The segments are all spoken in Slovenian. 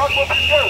kako bo prišel.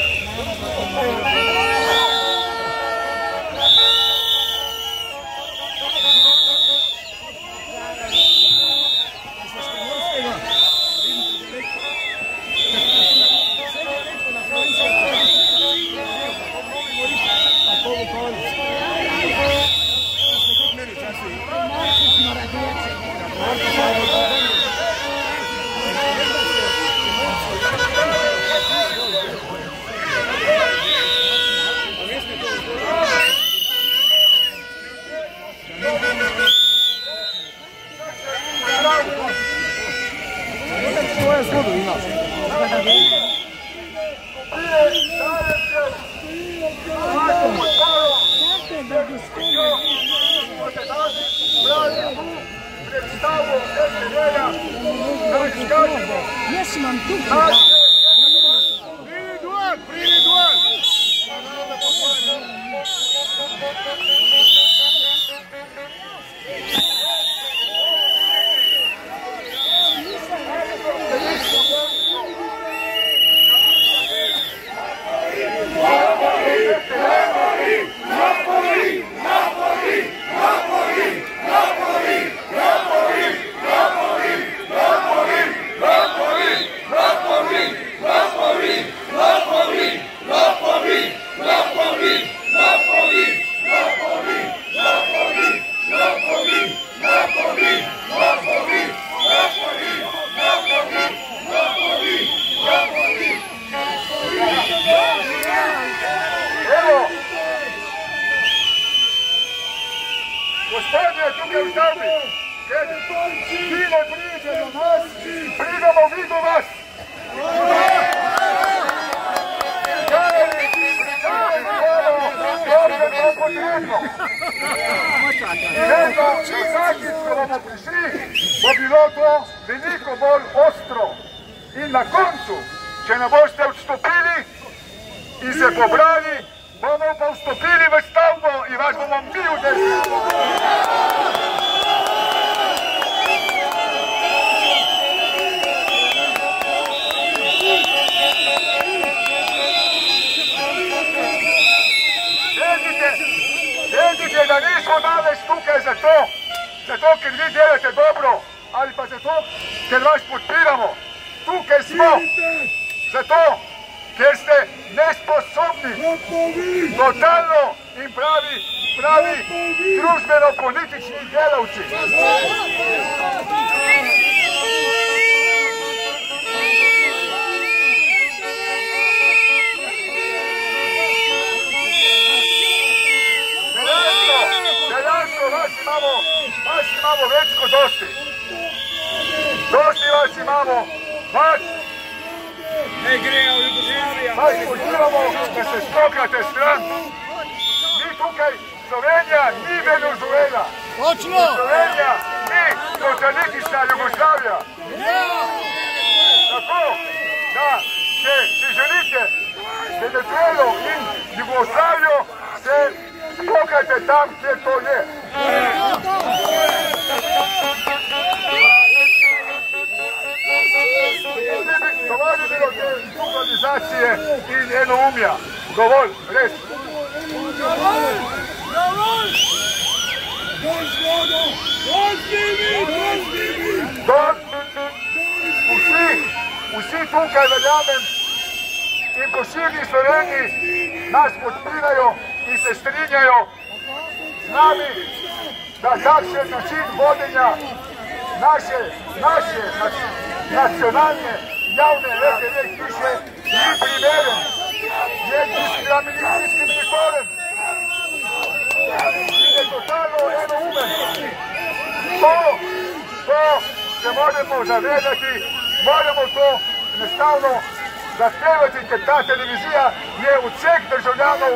Ta televizija je od vseh državljanov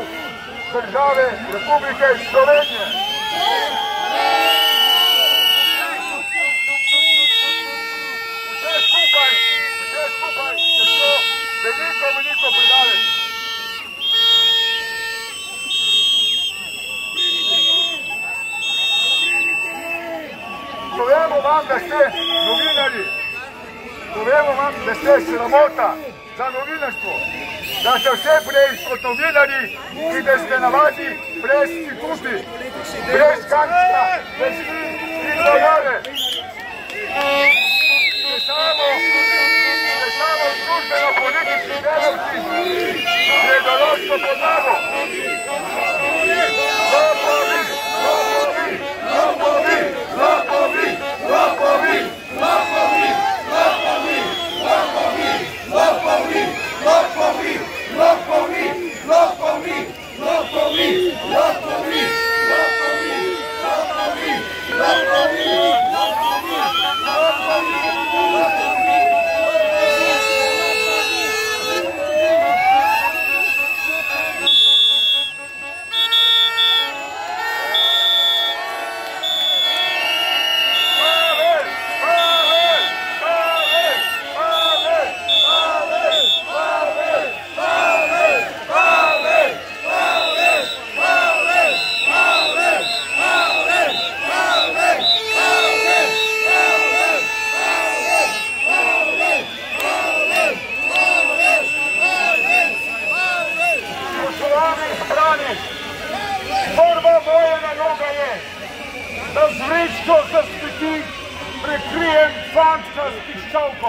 države Republike Slovenije. Vse skupaj je šlo veliko predaleč. Povemo vam, da ste novinarji. Povemo vam, da ste sramota za novinarstvo, da ste vse prej kot novinari, ki da ste navadni brez instituti, brez kančka, brez njih in dojave. Ste samo družbeno-politični delavci, sredološko podlago. Lopovi, lopovi, lopovi, lopovi, lopovi, lopovi, lopovi, lopovi, lopovi, lopovi, lopovi, lopovi, lopovi, lopovi, Prva moja naloga je, da z vrečko za smeti prekrijem fantka s piščalko.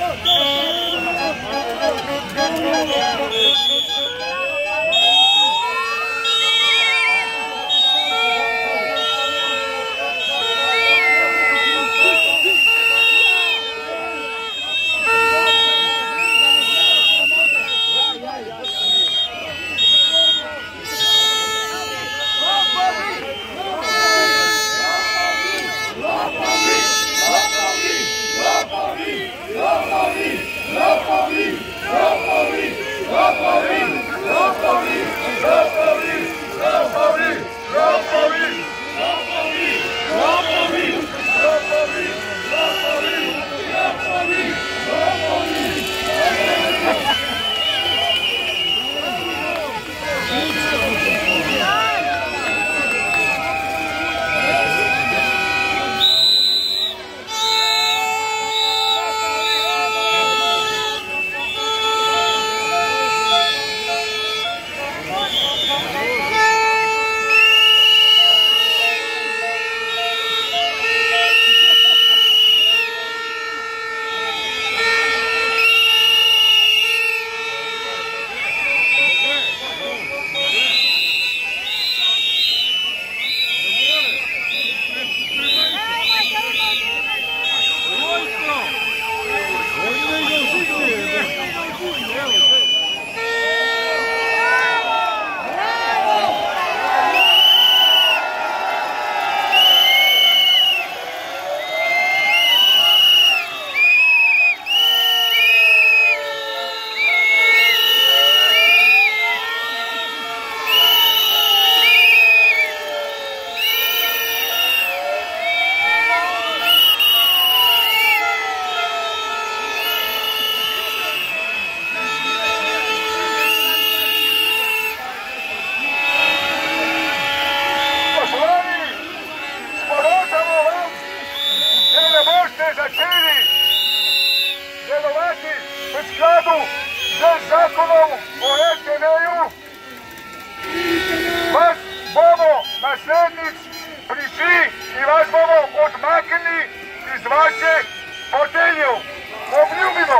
Naslednjič prišli in vas bomo odmaknili iz vaših foteljev. Obljubimo!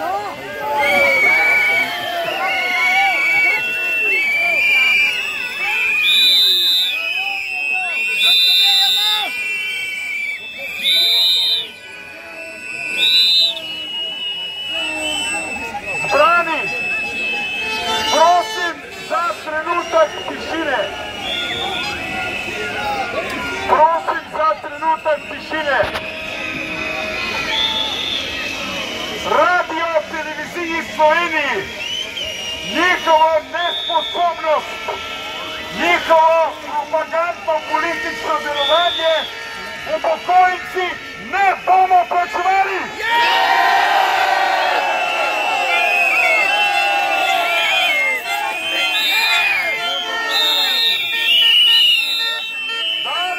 Zbrani, prosim za trenutek tišine. Prosim za trenutek tišine. Radio televiziji Sloveniji, njihovo nesposobnost, njihovo propagandno politično delovanje upokojenci ne bomo plačevali.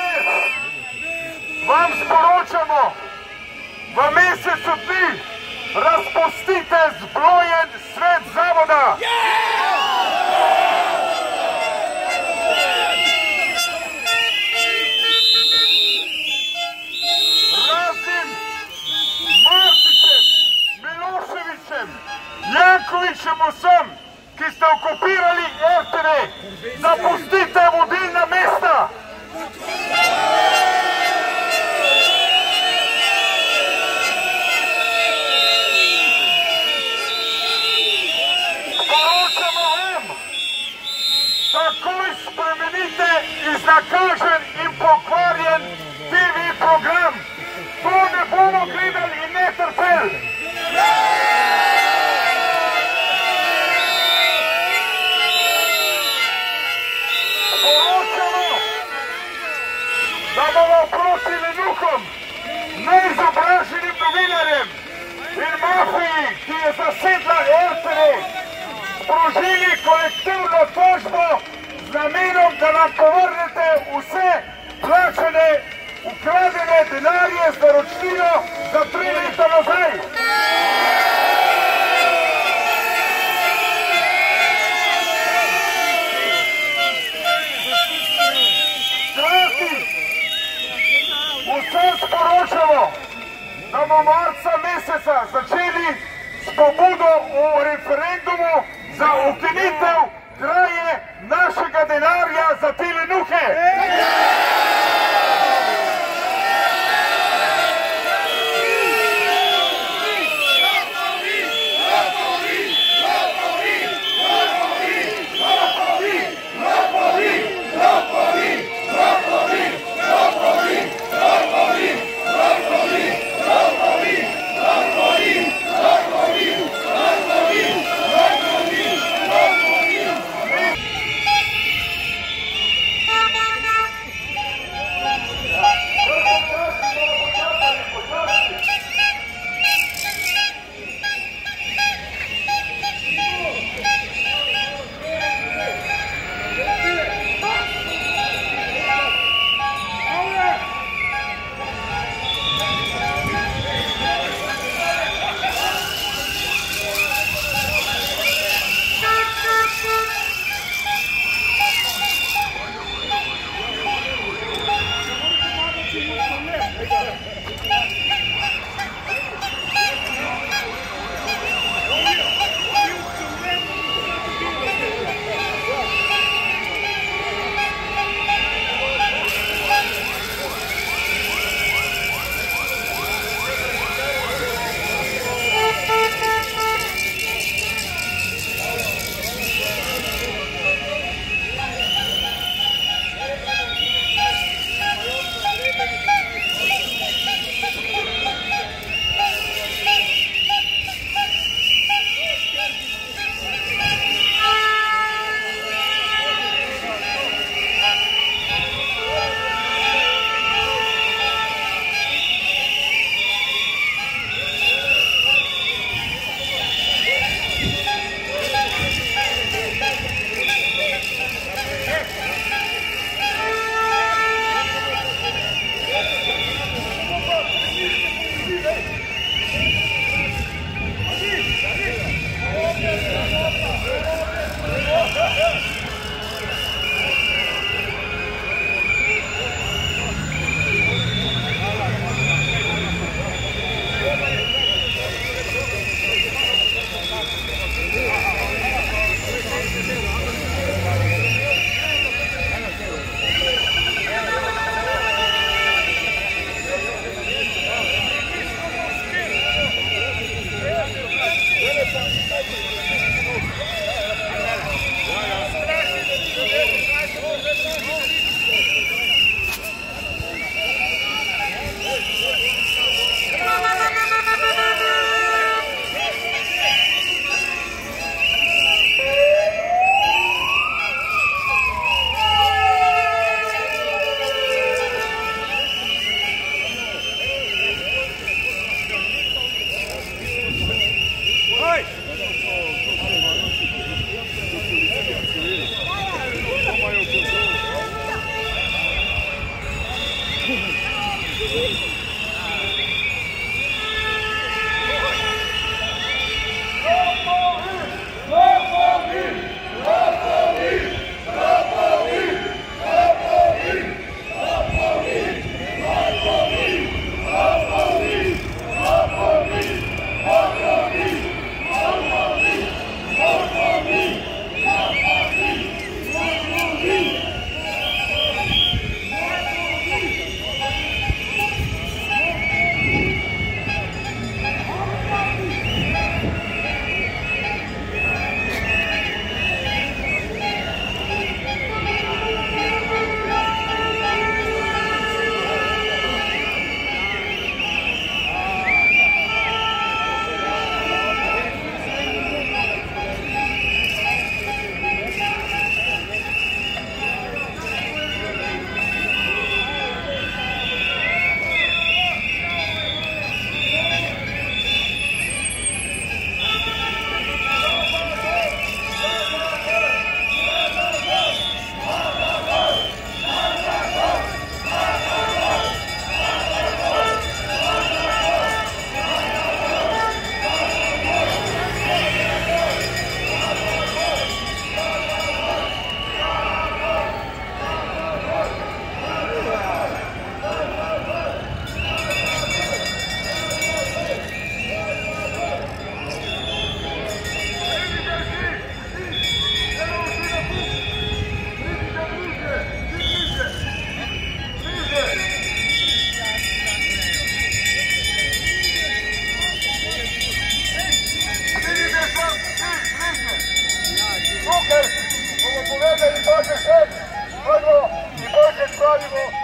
Vam sporočamo, v mesecu dni razpustite zbrojen svet zavoda. Raznim Martićem, Miloševićem, Jankovićem vsem, ki ste okupirali RTV, zapustite vodilna mesta. Sporočamo vam, takoj spremenite iznakažen in pokvarjen TV program. To ne bomo gledali in ne trpeli. Da bomo proti lenuhom, neizobraženim novinarjem in mafiji, ki je zasedla RTV, sprožili kolektivno tožbo z namenom, da nam povrnete vse plačane, ukradene denarje z naročnino za 3 leta nazaj. Vsem sporočamo, da bomo marca meseca začeli s pobudo o referendumu za ukinitev kraje našega denarja za te lenuhe.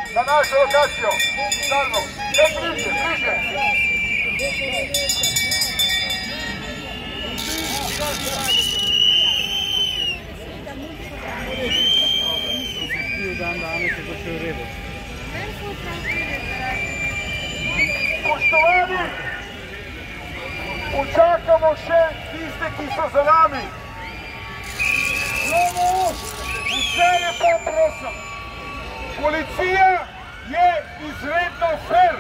na našu lokaciju. Stvarno, bliže, bliže. Poštovani, počakamo še tiste, ki so za nami. Vse lepo prosim. Policija je izredno fer.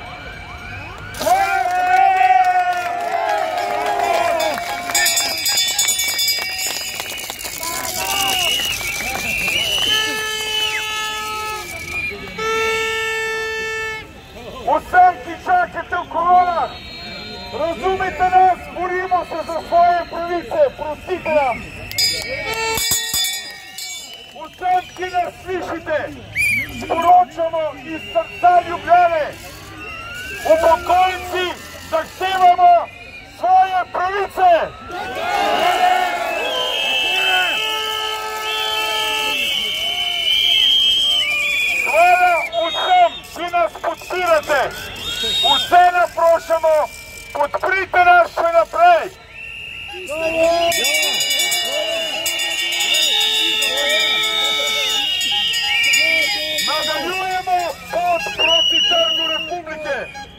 Vsem, ki čakate v kolonah, razumite nas, borimo se za svoje pravice, prostite nam. Vsem, ki nas slišite, sporočamo iz srca Ljubljane, upokojenci zahtevamo svoje pravice. Hvala vsem, ki nas podpirate. Vse naprošamo, podprite nas še naprej. Nadaljujemo pot proti Trgu Republike.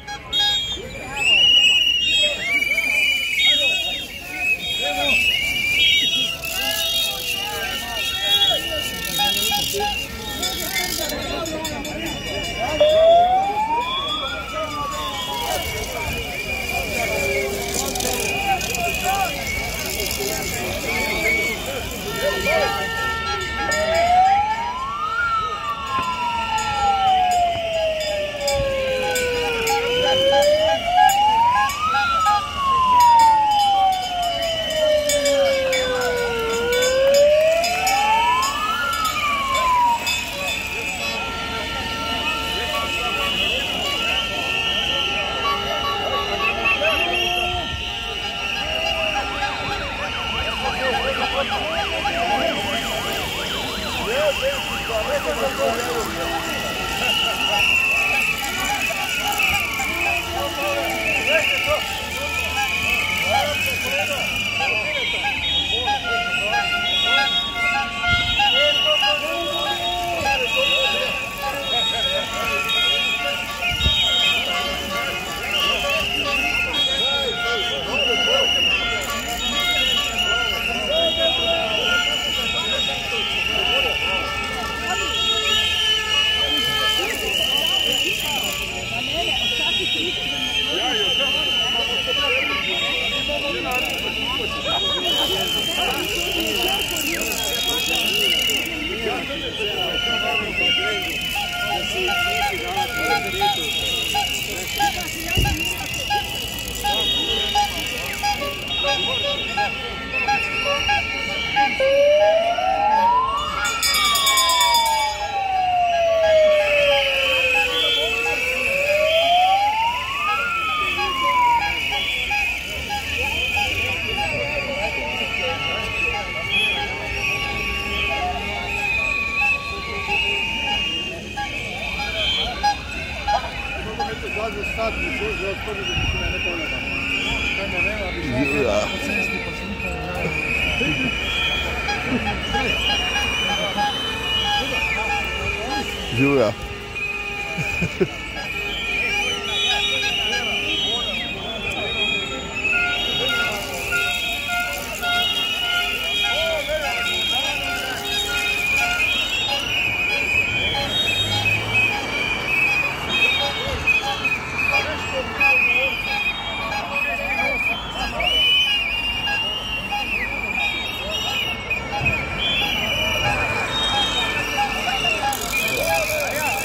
Živijo. Ja.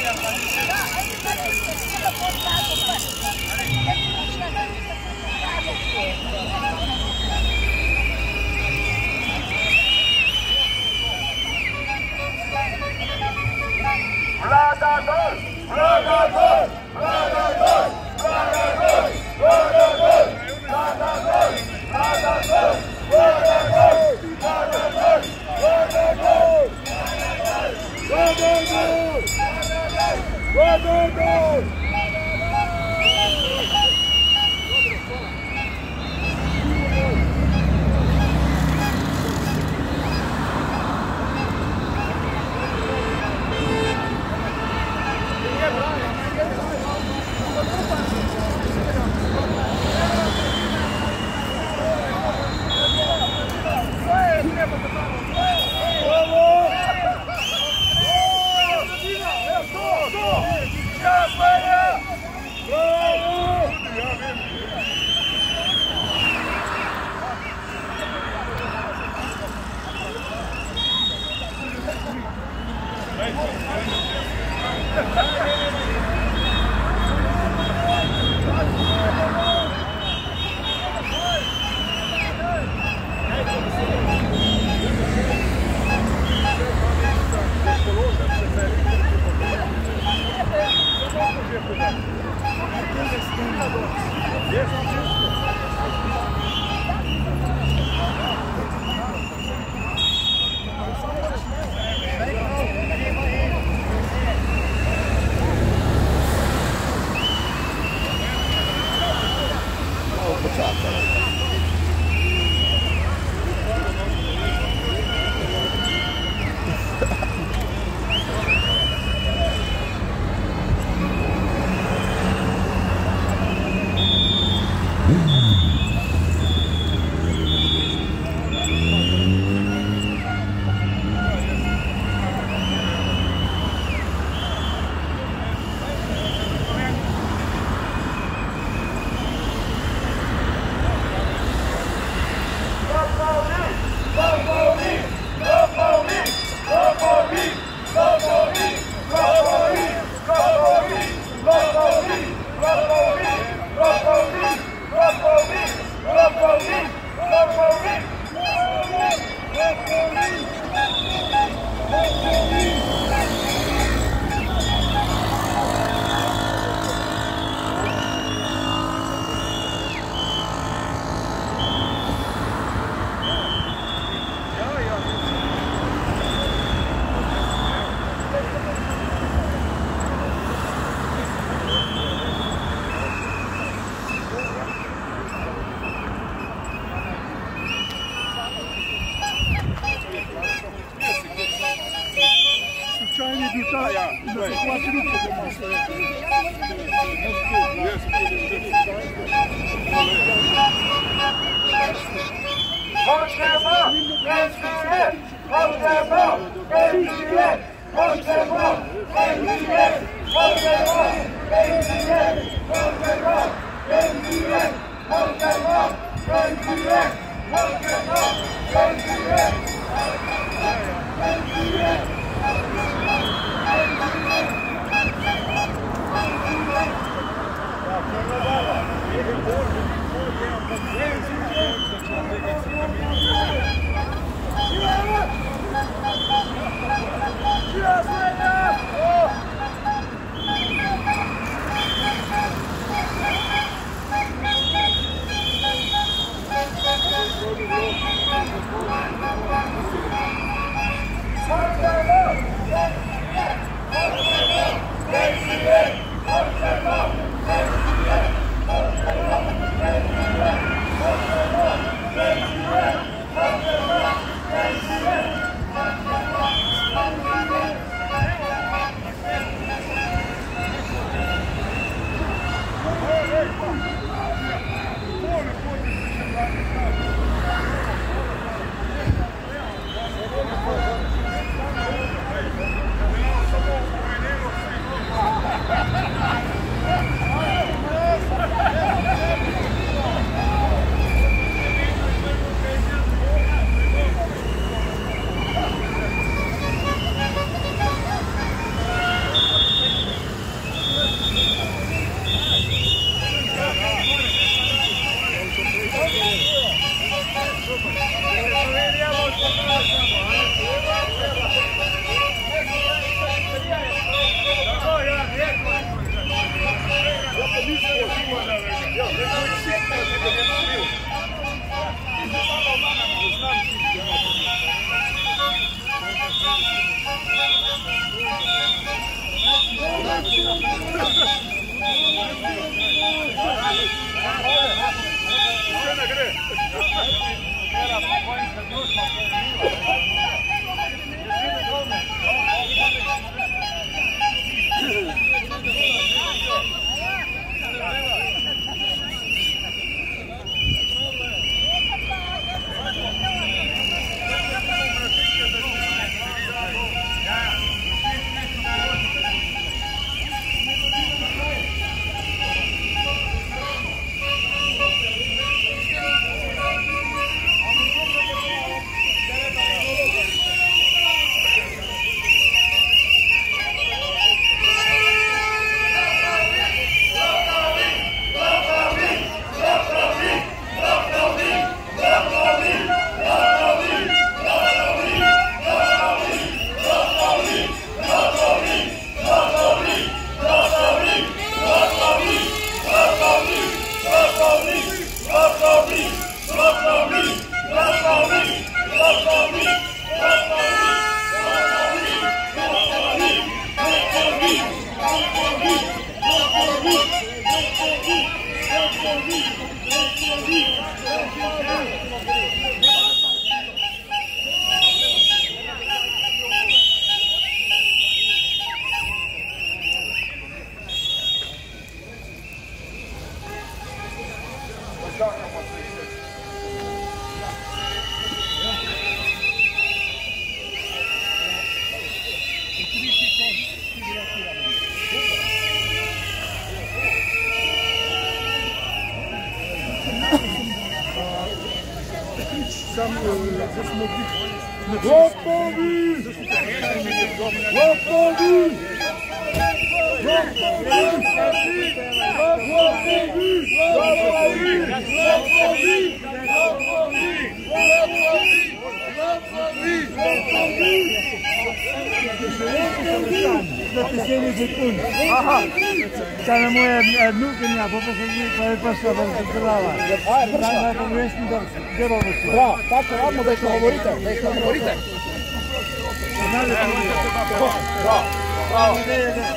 Sana moja nukenja, pa je prišla razdelava. Daj naj povestim, da delo bo šlo. Prav, tako radimo, da jih nagovorite, da jih nagovorite. Prav, prav.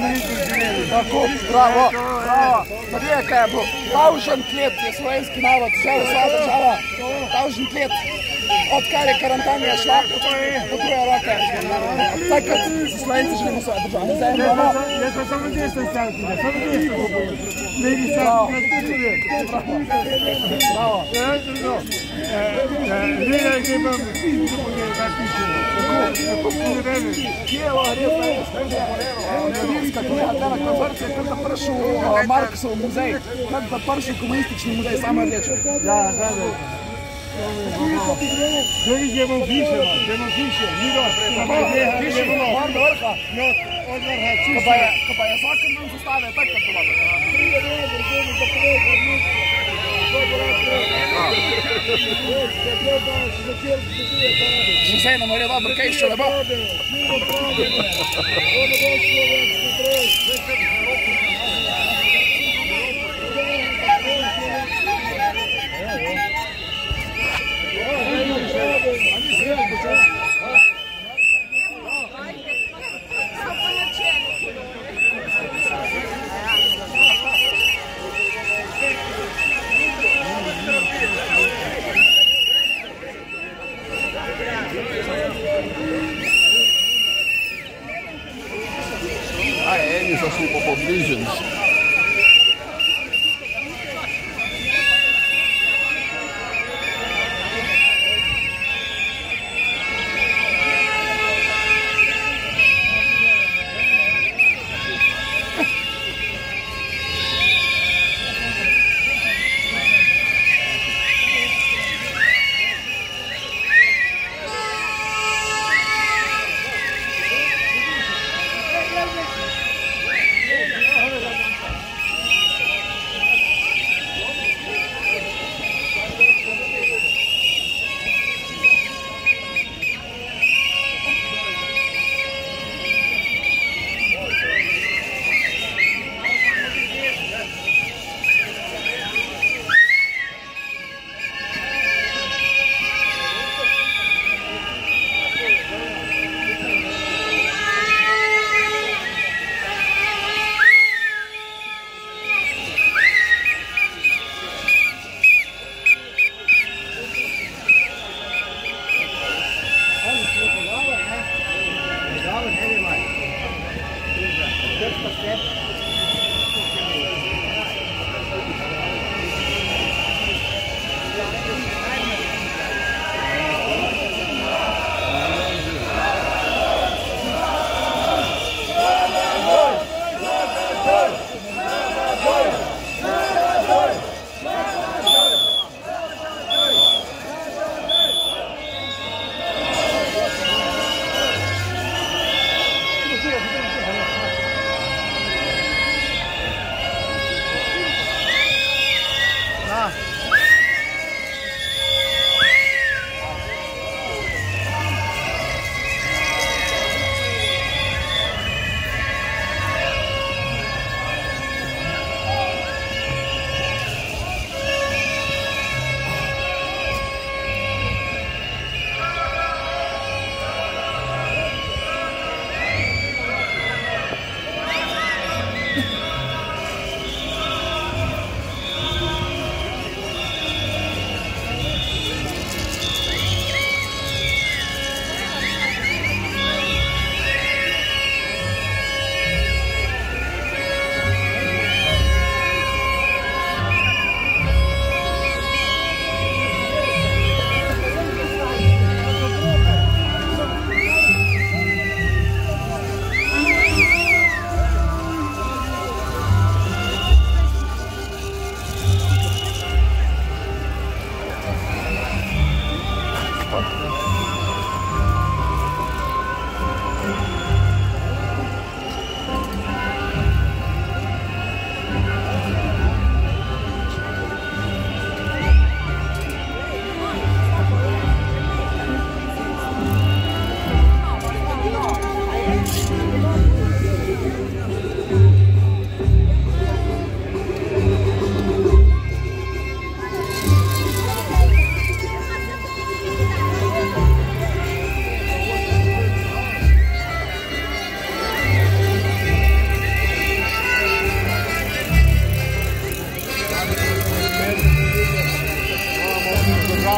Tako, bravo, bravo. Marija, kaj je bilo? Tavžen klet je slovenski narod, vse vsa država. Tavžen klet. Odkar je karantanja šla, potruje roke. Takrat se Slovenci želimo svoje države. Jaz pa samo desno staviti, samo desno. Levi staviti, Bravo. Lega je imam, tako piše. Kje je ovo res? Rimska komunija, konzorcija, kar da pršel Marksov muzej, kar da pršel komunistični muzej, samo rdeče. Da, da. Koji ćemo više, mi Više, mar do vrha. od vrha, Ko pa je zakon nam zastave, tako da dolaze. Muzej nam je dobro, kaj še lepo? Eni so šli po pobližnji.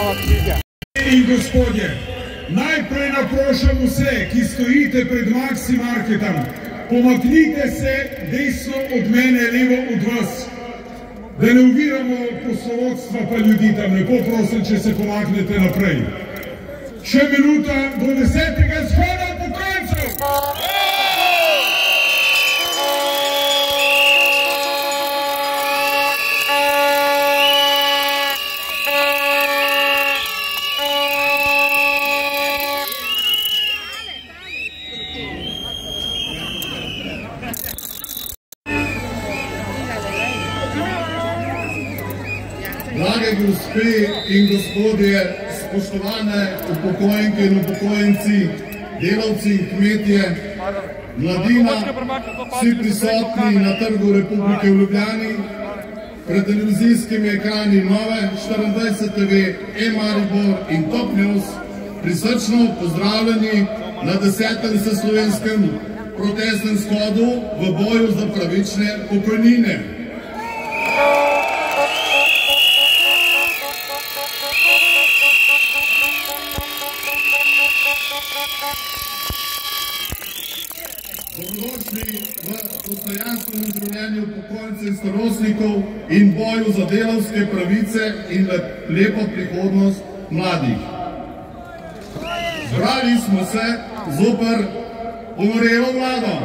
nova knjiga. In gospodje, najprej naprošam vse, ki stojite pred Maxi Marketom, pomaknite se desno od mene, levo od vas, da ne oviramo poslovodstva pa ljudi tam. Lepo prosim, če se pomaknete naprej. Še minuta do 10. shoda upokojencev. Drage gospe in gospodje, spoštovane upokojenke in upokojenci, delavci in kmetje, mladina, vsi prisotni na Trgu Republike v Ljubljani, pred televizijskimi ekrani Nove 24 TV, e-Maribor in Top News, prisrčno pozdravljeni na 10. vseslovenskem protestnem shodu v boju za pravične pokojnine. Dobrodošli v dostojanstvenem življenju upokojencev in starostnikov in boju za delavske pravice in lepo prihodnost mladih. Zbrali smo se zoper umrlo vlado.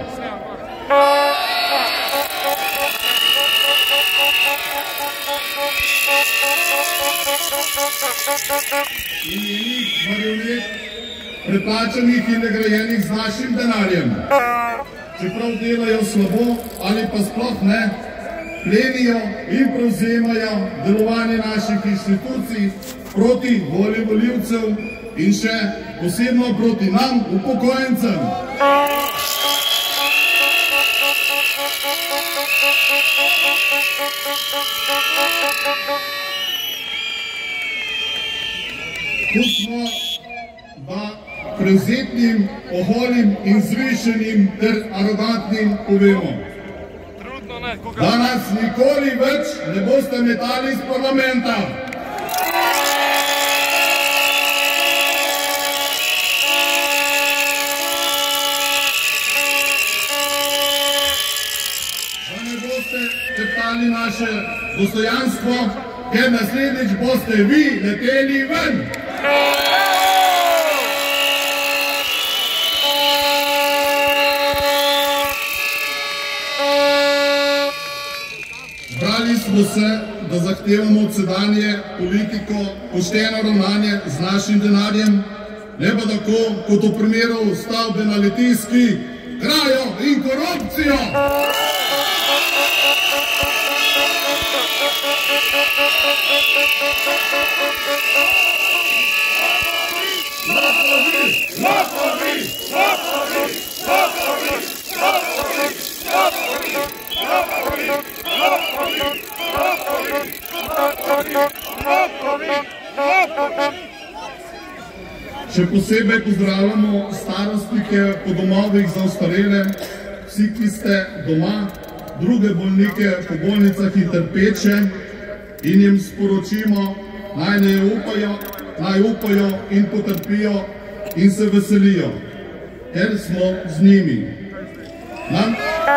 In njenih marionet, preplačanih in nagrajenih z našim denarjem. Čeprav delajo slabo ali pa sploh ne, plenijo in prevzemajo delovanje naših inštitucij proti volji volivcev in še posebno proti nam, upokojencem. Tu smo prevzetnim, oholim in zvišenim ter arogantnim povemo. Da nas nikoli več ne boste metali iz parlamenta. Da ne boste teptali naše dostojanstvo, ker naslednjič boste vi leteli ven. Zbrali smo se, da zahtevamo od sedanje politiko pošteno ravnanje z našim denarjem, ne pa tako, kot v primeru stavbe na Litijski, krajo in korupcijo. Še posebej pozdravljamo starostnike po domovih za ostarele, vsi, ki ste doma, druge bolnike po bolnicah in trpeče, in jim sporočimo, naj upajo in potrpijo in se veselijo, ker smo z njimi. Nam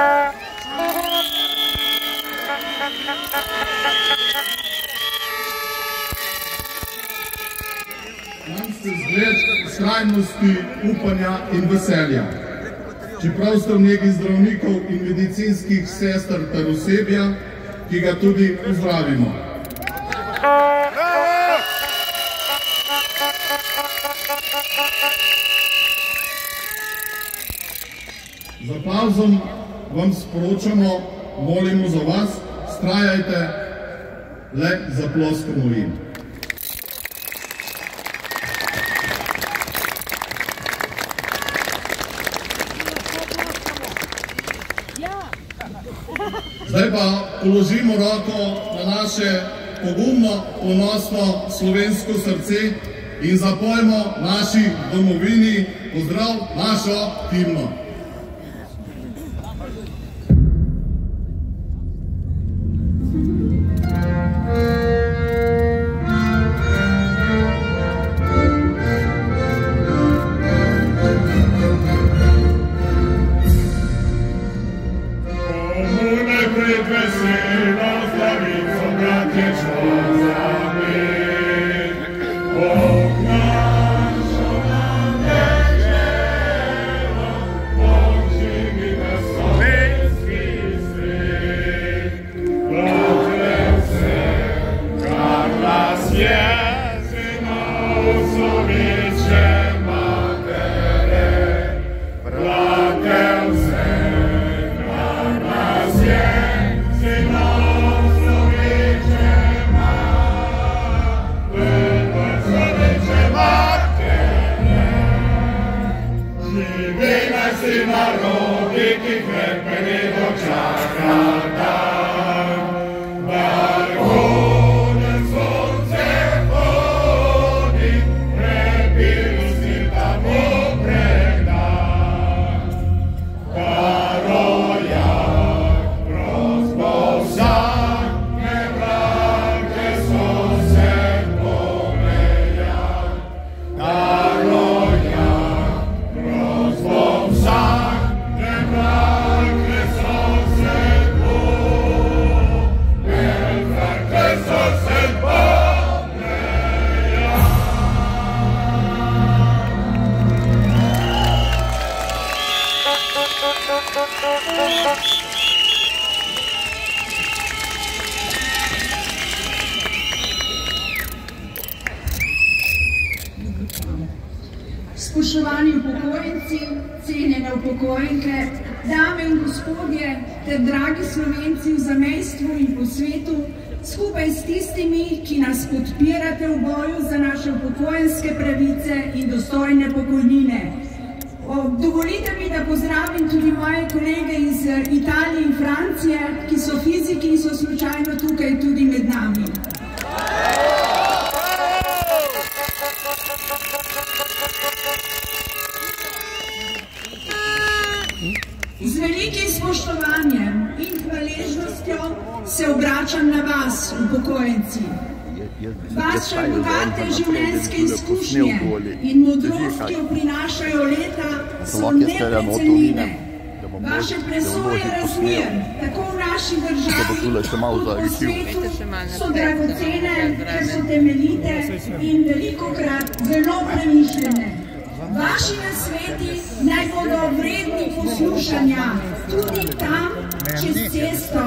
ste zgled skrajnosti upanja in veselja. Čeprav ste v negi zdravnikov in medicinskih sester ter osebja, ki ga tudi pozdravimo. Z aplavzom vam sporočamo, molimo za vas, vztrajajte, le zaploskamo jim. Zdaj pa položimo roko na naše pogumno, ponosno slovensko srce in zapojmo naši domovini pozdrav našo himno. Spoštovani upokojenci, cenjene upokojenke, dame in gospodje ter dragi Slovenci v zamejstvu in po svetu, skupaj s tistimi, ki nas podpirate v boju za naše upokojenske pravice in dostojne pokojnine. Dovolite mi, da pozdravim tudi moje kolege iz Italije in Francije, ki so fiziki in so slučajno tukaj tudi med nami. Z velikim spoštovanjem in hvaležnostjo se obračam na vas, upokojenci. Vaše bogate življenjske izkušnje in modrost, ki jo prinašajo leta, so neprecenljive. Vaše presoje razmer, tako v naši državi kot po svetu, so dragocene, ker so temeljite in velikokrat zelo premišljene. Vaši nasveti naj bodo vredni poslušanja tudi tam, čez cesto.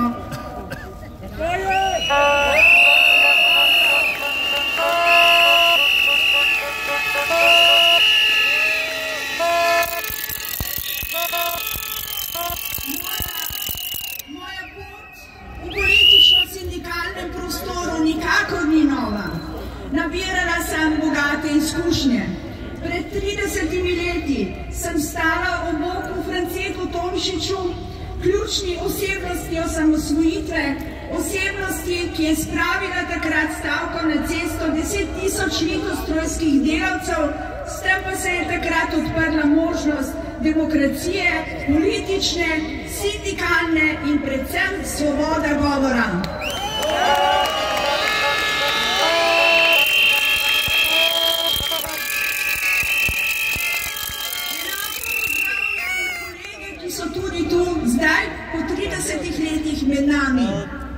Moja pot v politično-sindikalnem prostoru nikakor ni nova. Nabirala sem bogate izkušnje. Pred 30 leti sem stala ob boku Francetu Tomšiču, ključni osebnosti osamosvojitve, osebnosti, ki je spravila takrat stavko na cesto 10.000 litostrojskih delavcev, s tem pa se je takrat odprla možnost demokracije, politične, sindikalne in predvsem svoboda govora. So tudi tu, zdaj, po 30 letih med nami.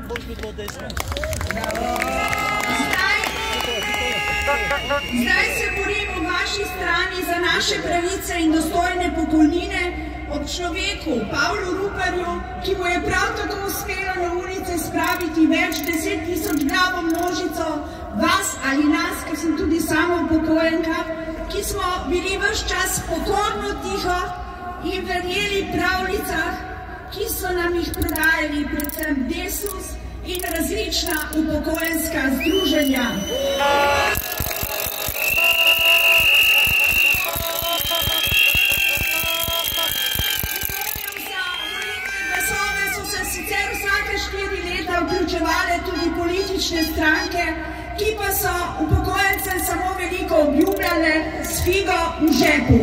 Zdaj se borim v vaši strani za naše pravice in dostojne pokojnine ob človeku, Pavlu Ruparju, ki mu je prav tako uspelo na ulice spraviti več 10.000 glavo množico, vas ali nas, ker sem tudi sama upokojenka, ki smo bili ves čas pokorno tiho in verjeli pravljicah, ki so nam jih prodajali predvsem Desus in različna upokojenska združenja. Za volilne glasove so se sicer vsake 4 leta vključevale tudi politične stranke, ki pa so upokojencem samo veliko obljubljale s figo v žepu.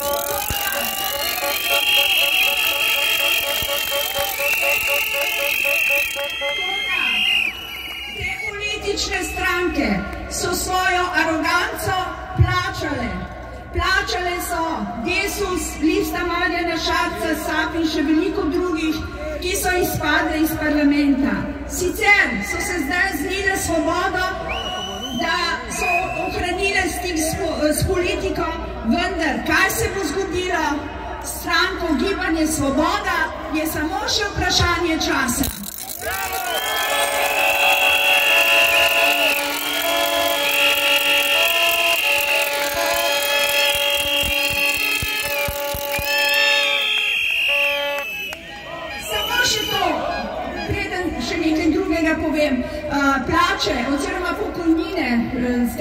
Te politične stranke so svojo aroganco plačale. Plačale so Desus, Lista Marjana Šarca, SAB in še veliko drugih, ki so izpadle iz parlamenta. Sicer so se zdaj zlile svobodo, da so ohranile stik s politiko, vendar kaj se bo zgodilo? Stranko Gibanje Svoboda je samo še vprašanje časa.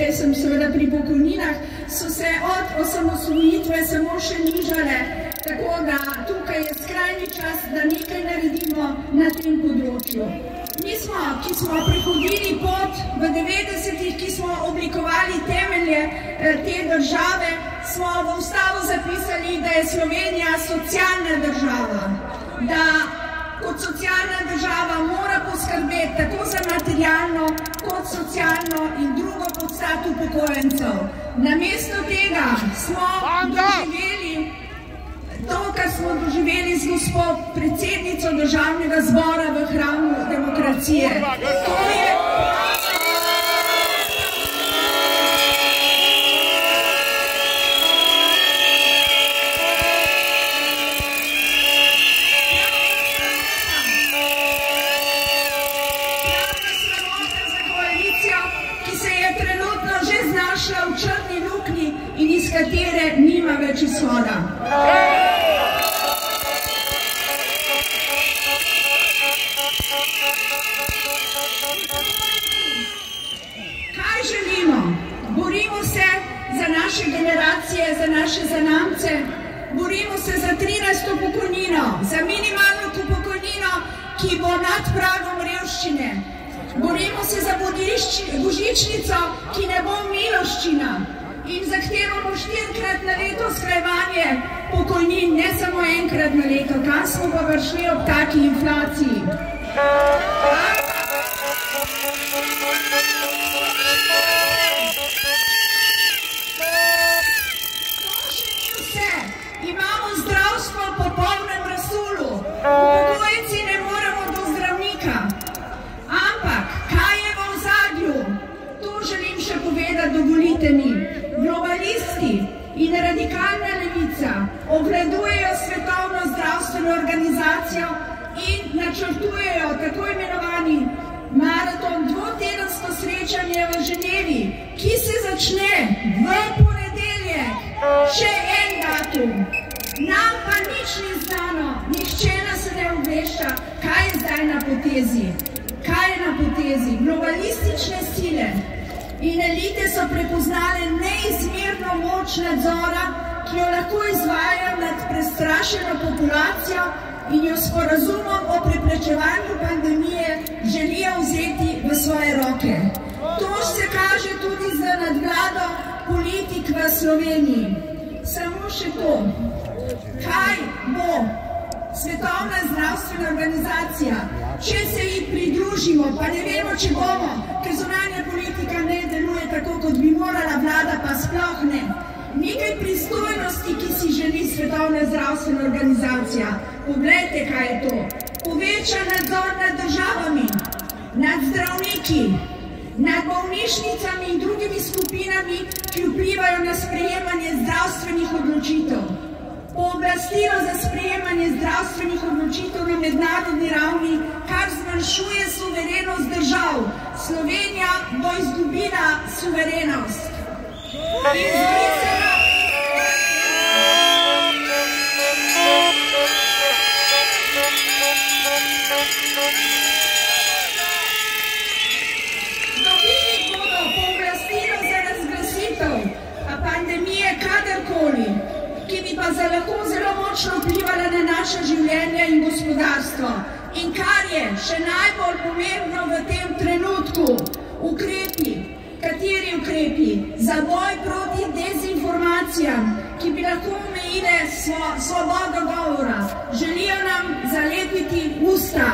zdaj sem seveda pri pokojninah, so se od osamosvojitve samo še nižale, tako da tukaj je skrajni čas, da nekaj naredimo na tem področju. Mi smo, ki smo prehodili pot v 90-ih, ki smo oblikovali temelje te države, smo v ustavo zapisali, da je Slovenija socialna država, da kot socialna država mora poskrbeti tako za materialno, kot socialno in drugo podstat upokojencev. Namesto tega smo doživeli to, kar smo doživeli z gospod predsednico Državnega zbora v hramu demokracije. To je v črni luknji in iz katere nima več izhoda. Kaj želimo? Borimo se za naše generacije, za naše zanamce, borimo se za 13. pokojnino, za minimalno pokojnino, ki bo nad pragom revščine. Borimo se za božičnico, ki ne bo miloščina, in zahtevamo 4-krat na leto usklajevanje pokojnin, ne samo enkrat na leto. Kam smo pa prišli ob taki inflaciji? To še ni vse. Imamo zdravstvo v popolnem razsulu. Upokojenci ne moremo do zdravnika. Ampak, kaj je v ozadju? To želim še povedati, dovolite mi. Globalisti in radikalna levica obvladujejo Svetovno zdravstveno organizacijo in načrtujejo tako imenovani maraton, dvotedensko srečanje v Ženevi, ki se začne v ponedeljek. Še en datum. Nam pa nič ni znano, nihče nas ne obvešča, kaj je zdaj na potezi. Kaj je na potezi? Globalistične sile in elite so prepoznale neizmerno moč nadzora, ki jo lahko izvajajo nad prestrašeno populacijo in jo s sporazumom o preprečevanju pandemije želijo vzeti v svoje roke. To se kaže tudi z nadvlado politik v Sloveniji. Samo še to, kaj bo Svetovna zdravstvena organizacija, če se ji pridružimo, pa ne vemo, če bomo, ker zunanja politika ne deluje tako, kot bi morala, vlada pa sploh ne. Nekaj pristojnosti, ki si želi Svetovna zdravstvena organizacija. Poglejte, kaj je to. Poveča nadzor nad državami, nad zdravniki, nad bolnišnicami in drugimi skupinami, ki vplivajo na sprejemanje zdravstvenih odločitev. Pooblastilo za sprejemanje zdravstvenih odločitev na mednarodni ravni, kar zmanjšuje suverenost držav. Slovenija bo izgubila suverenost. Dobili bodo pooblastilo za razglasitev pandemije kadarkoli, ki bi pa lahko zelo močno vplivala na naše življenje in gospodarstvo. In kar je še najbolj pomembno v tem trenutku, ukrepi. Kateri ukrepi? Za boj proti dezinformacijam, ki bi lahko omejile svobodo govora. Želijo nam zalepiti usta.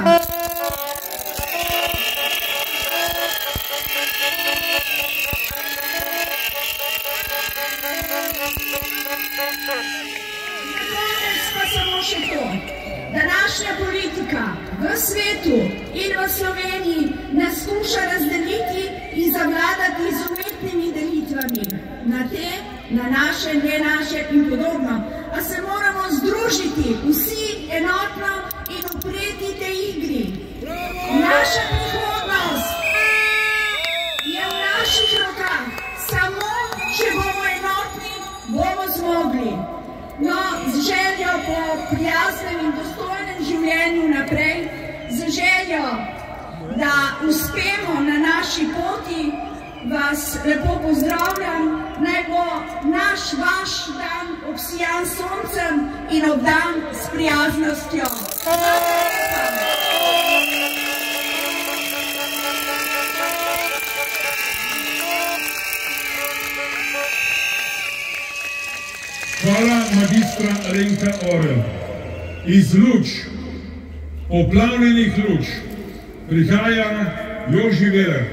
Konec pa samo še to. Današnja politika v svetu in v Sloveniji nas skuša razdeliti in zavladati z umetnimi delitvami. Na te, na naše, ne naše in podobno. A se moramo združiti vsi enotno in upreti tej igri. Naša prihodnost je v naših rokah. Samo, če bomo enotni, bomo zmogli. No, z željo po prijaznem in dostojnem življenju naprej, z željo, da uspemo na naši poti, vas lepo pozdravljam. Naj bo naš, vaš dan obsijan soncem in obdan s prijaznostjo. Hvala magistra Alenka Orel. Iz Luč, poplavljenih Luč, prihaja Joži Veler.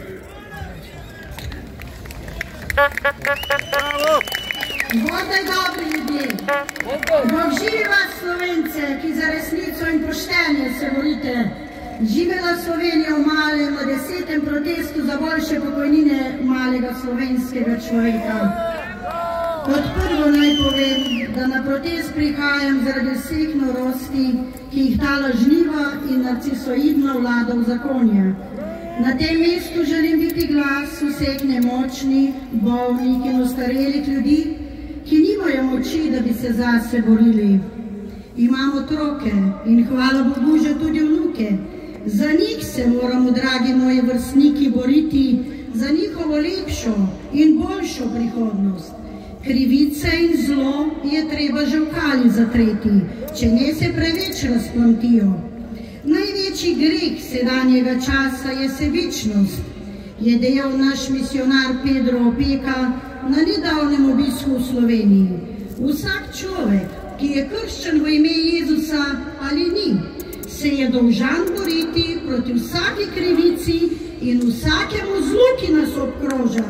Vodaj dobri ljudje, Bog živi vas Slovence, ki za resnico in poštenje se borite. Živela Slovenija v malem, v 10. protestu za boljše pokojnine malega slovenskega človeka. Kot prvo naj povem, da na protest prihajam zaradi vseh norosti, ki jih ta lažniva in narcisoidna vlada uzakonja. Na tem mestu želim biti glas vseh nemočnih, bolnih in ostarelih ljudi, ki nimajo moči, da bi se zase borili. Imam otroke in hvala Bogu že tudi vnuke. Za njih se moramo, dragi moji vrstniki, boriti, za njihovo lepšo in boljšo prihodnost. Krivice in zlo je treba že v kali zatreti, če ne se preveč razplamtijo. Največji greh sedanjega časa je sebičnost, je dejal naš misionar Pedro Opeka na nedavnem obisku v Sloveniji. Vsak človek, ki je krščen v ime Jezusa ali ni, se je dolžan boriti proti vsaki krivici in vsakemu zlu, ki nas obkroža.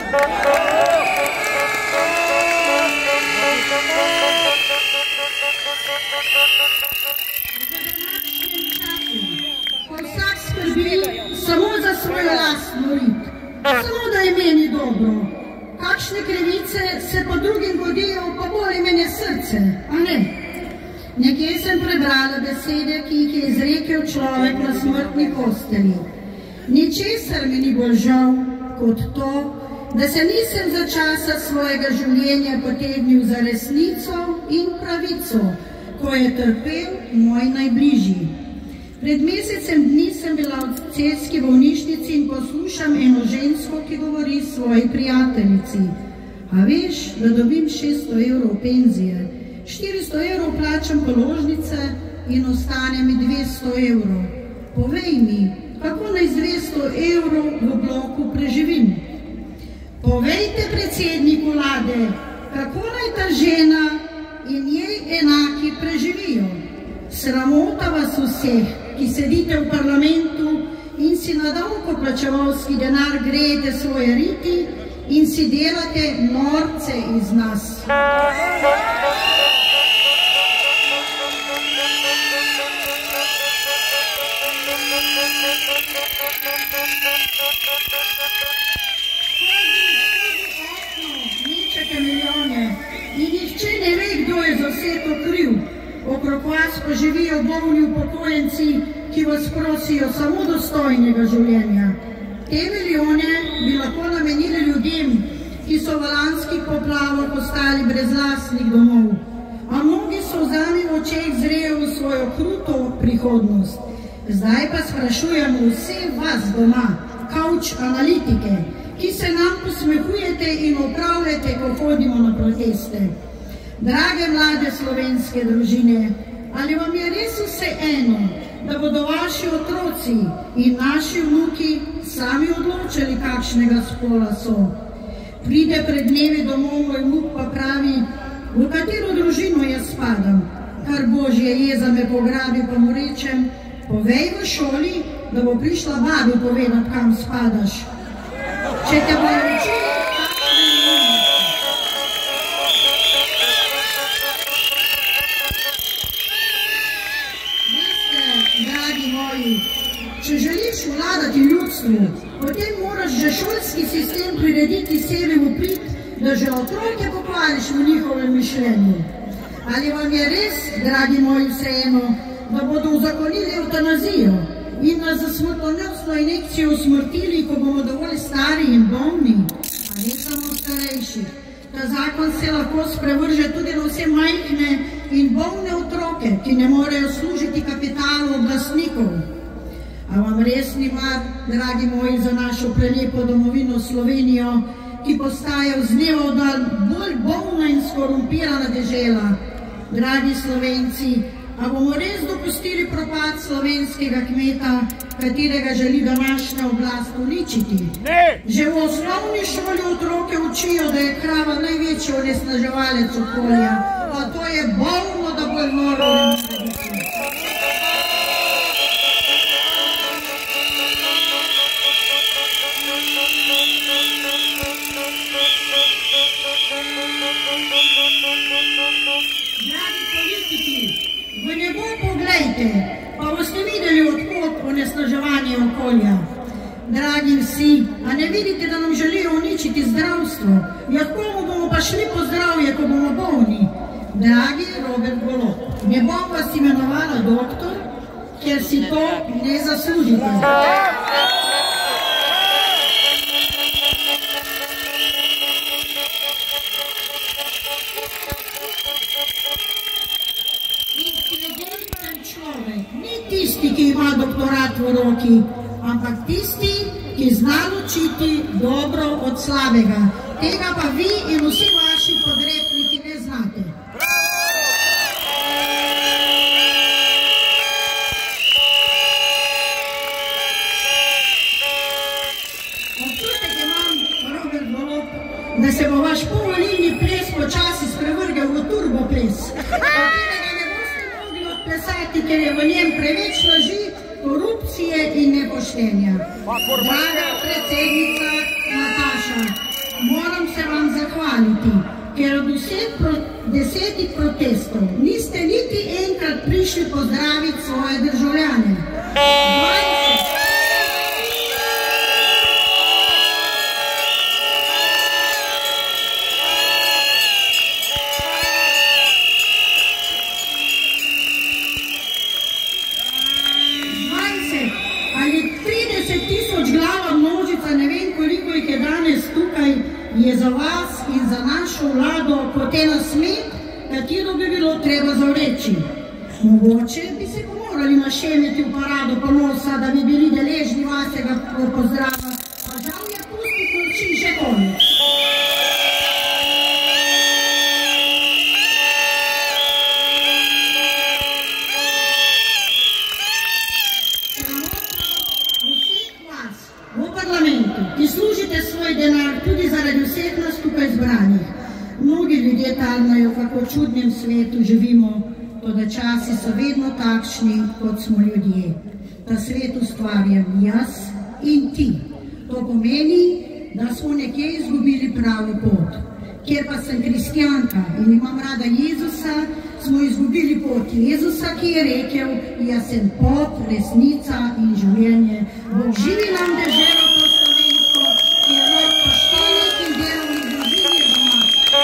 Ko vsak skrbi samo za svojo lastno rit, samo da je meni dobro, kakšne krivice se pa drugim godijo, pa boli mene srce, a ne? Nekje sem prebrala besede, ki jih je izrekel človek na smrtni postelji. Ničesar mi ni bolj žal kot to, da se nisem za časa svojega življenja potegnil za resnico in pravico, ko je trpel moj najbližji. Pred mesecem dni sem bila v celjski bolnišnici in poslušam eno žensko, ki govori svoji prijateljici. A veš, da dobim 600 evrov penzije, 400 evrov plačam položnice in ostane mi 200 evrov. Povej mi, kako naj z 200 evrov v bloku preživim? Povejte predsedniku vlade, kako naj ta žena in jej enaki preživijo. Sramota vas vseh, ki sedite v parlamentu in si na davkoplačevalski denar grejete svoje riti in si delate norce iz nas. Ničete milijone in nihče ne ve, kdo je za vse to kriv. Okrog vas pa živijo bolni upokojenci, ki vas prosijo samo dostojnega življenja. Te milijone bi lahko namenili ljudem, ki so v lanskih poplavah ostali brez lastnih domov. A mnogi solzami v očeh zrejo v svojo kruto prihodnost. Zdaj pa sprašujemo vse vas doma, kavč analitike, ki se nam posmehujete in opravljate, ko hodimo na proteste. Drage mlade slovenske družine, ali vam je res vse eno, da bodo vaši otroci in naši vnuki sami odločili, kakšnega spola so? Pride pred dnevi domov moj vnuk pa pravi, v katero družino jaz spadam. Kar Božje jeza me pograbi, pa mu rečem, povej v šoli, da bo prišla babi povedat, kam spadaš. Če te bojo učili, dragi moji, če želiš vladati ljudstvu, potem moraš že šolski sistem prirediti sebi v prid, da že otroke pokvariš v njihovem mišljenju. Ali vam je res, dragi moji, vseeno, da bodo uzakonili eutanazijo in nas za smrtonosno injekcijo usmrtili, ko bomo dovolj stari in bolni, a ne samo starejši? Ta zakon se lahko sprevrže tudi na vse majhne in bolne otroke, ki ne morejo služiti kapitalu oblastnikov. A vam res ni mar, dragi moji, za našo prelepo domovino Slovenijo, ki postaja z dneva v dan bolj bolna in skorumpirana dežela? Dragi Slovenci, a bomo res dopustili propad slovenskega kmeta, katerega želi današnja oblast uničiti? Že v osnovni šoli otroke učijo, da je krava največji onesnaževalec okolja, pa to je bolno, da bolj noro ne more biti. Dragi politiki, v nebo poglejte, pa boste videli, odkot onesnaževanje okolja. Dragi vsi, a ne vidite, da nam želijo uničiti zdravstvo? Ja, komu bomo pa šli po zdravje, ko bomo bolni? Dragi Robert Golob, ne bom vas imenovala doktor, ker si to ne zaslužite. Inteligenten človek ni tisti, ki ima doktorat v roki, ampak tisti, ki zna ločiti dobro od slabega. Tega pa vi in vsi vaši podrepniki ne znate. Občutek imam, Robert Golob, da se bo vaš povolilni ples počasi sprevrgel v turbo ples, katerega ne boste mogli odplesati, ker je v njem preveč laži, korupcije in nepoštenja. Draga predsednica Nataša, moram se vam zahvaliti, ker od vseh 10 protestov niste niti enkrat prišli pozdraviti svoje državljane. 20 ali 30 tisoč glava množica, ne vem koliko jih je danes tukaj, je za vas in za našo vlado kot ena smet, katero bi bilo treba zavreči. Mogoče bi se morali našemiti v parado ponosa, da bi bili deležni vašega pozdrava, pa žal je pustih moči že konec. Ki služite svoj denar tudi zaradi vseh nas tukaj zbranih. Mnogi ljudje tarnajo, v kako čudnem svetu živimo, toda časi so vedno takšni, kot smo ljudje. Ta svet ustvarjam jaz in ti. To pomeni, da smo nekje izgubili pravo pot. Ker pa sem kristjanka in imam rada Jezusa, smo izgubili pot Jezusa, ki je rekel, jaz sem pot, resnica in življenje. Bog živi nam deželo po slovensko, ki je rod poštenih in delovnih družin je doma.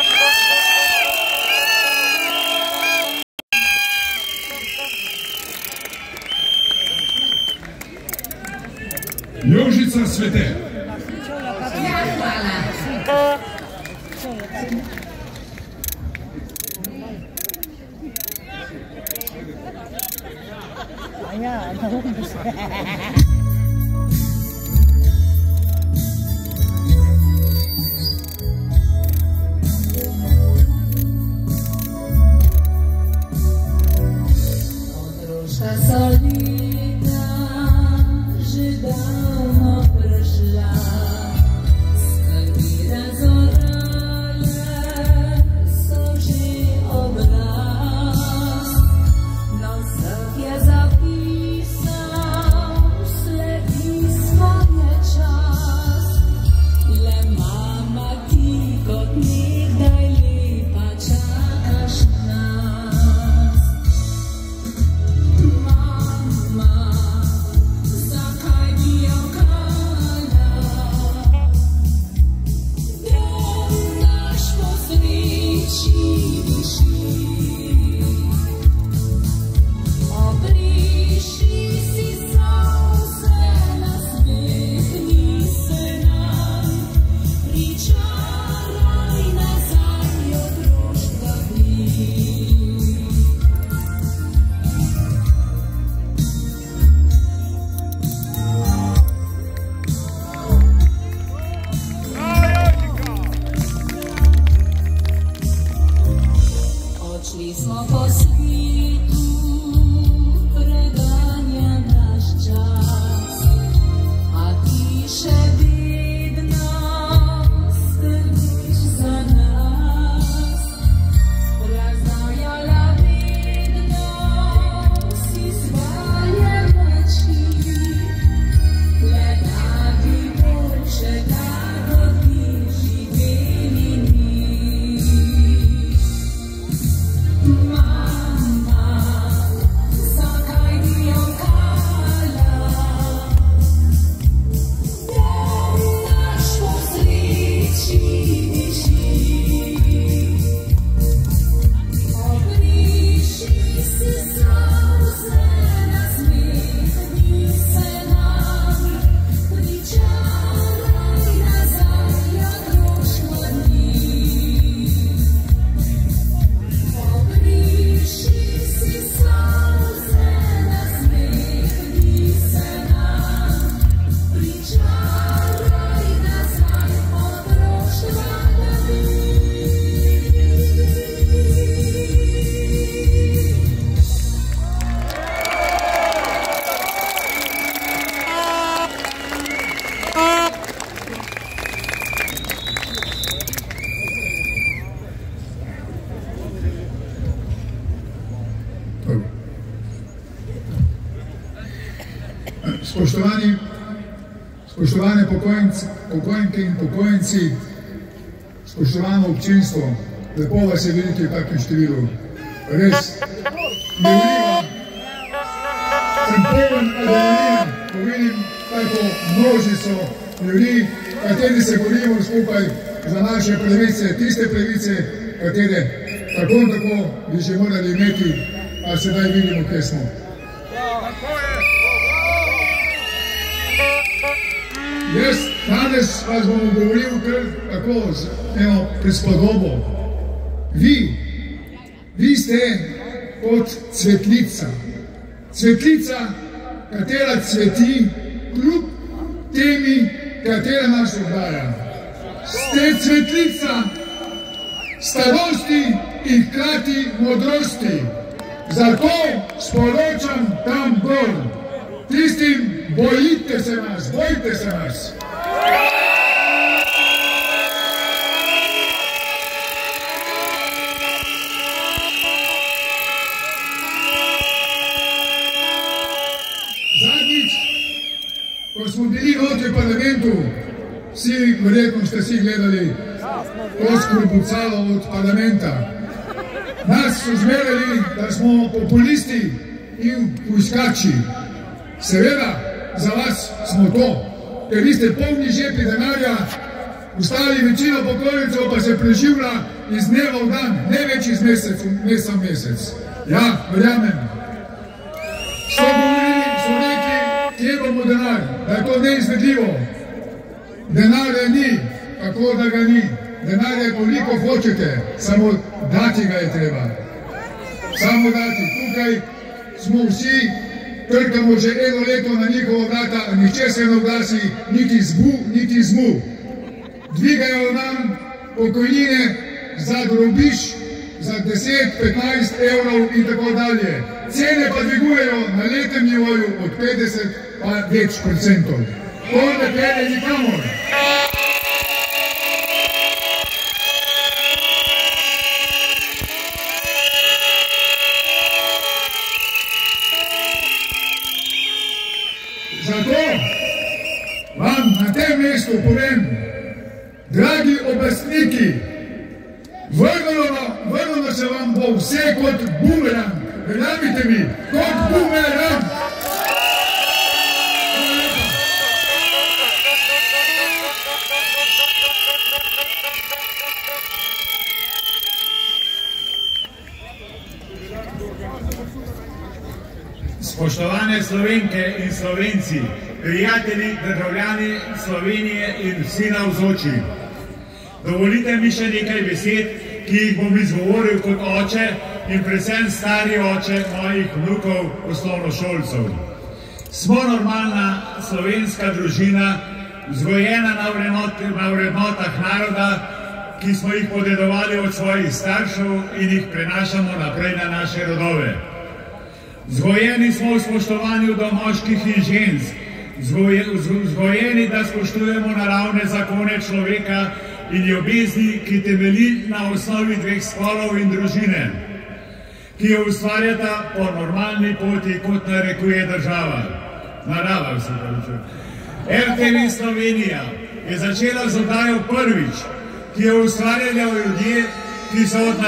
Jožica Svete. Ja, hvala. Otroška solida že davno prešla, skrbi razorale so že obraz, na vseh je zapisal Spoštovane pokojnke in pokojnci, spoštovano občinstvo, lepo vas je videti v takem številu. Res, nevriva, sem poln adrenalina, ko vidim tako množico ljudi, kateri se borimo skupaj za naše pravice, tiste pravice, katere tako in tako bi že morali imeti, a sedaj vidimo, kje smo. Jaz danes vas bom govoril kar tako z eno prispodobo. Vi ste kot cvetlica. Cvetlica, katera cveti kljub temi, katera nas obdaja. Ste cvetlica starosti in hkrati modrosti. Zato sporočam tam gor. Tistim, bojite se nas, bojite se nas. Zadnjič, ko smo bili notri v parlamentu, vsi, verjetno ste si gledali to skrpucalo od parlamenta. Nas so zmerjali, da smo populisti in vojskači. Seveda, za vas smo to, ker vi ste polni žepi denarja, ostali večino pokojnicov pa se preživlja iz dneva v dan, ne več iz meseca v mesec. Ja, verjamem. So govorili, so rekli, kje bomo denar, da je to neizvedljivo. Denarja ni, tako da ga ni. Denarja koliko hočete, samo dati ga je treba. Samo dati. Tukaj smo vsi, trkamo že eno leto na njihovo vrata, a nihče se ne oglasi, niti zbu, niti zmu. Dvigajo nam pokojnine za drobiž, za 10-15 evrov in tako dalje. Cene pa dvigujejo na letnem nivoju od 50 pa več procentov. To ne pere nikamor. Zato vam na tem mestu povem, dragi oblastniki, vrnilo se vam bo vse kot bumerang, verjamite mi, kot bumerang. Spoštovane Slovenke in Slovenci, prijatelji, državljani Slovenije in vsi navzoči. Dovolite mi še nekaj besed, ki jih bom izgovoril kot oče in predvsem stari oče mojih vnukov osnovnošolcev. Smo normalna slovenska družina, vzgojena na vrednotah naroda, ki smo jih podedovali od svojih staršev in jih prenašamo naprej na naše rodove. Vzgojeni smo v spoštovanju do moških in žensk, vzgojeni, da spoštujemo naravne zakone človeka in ljubezni, ki temelji na osnovi dveh spolov in družine, ki jo ustvarjata po normalni poti, kot narekuje država. Narava, se pravi. RTV Slovenija je začela z oddajo Prvič, ki jo ustvarjajo ljudje, ki so od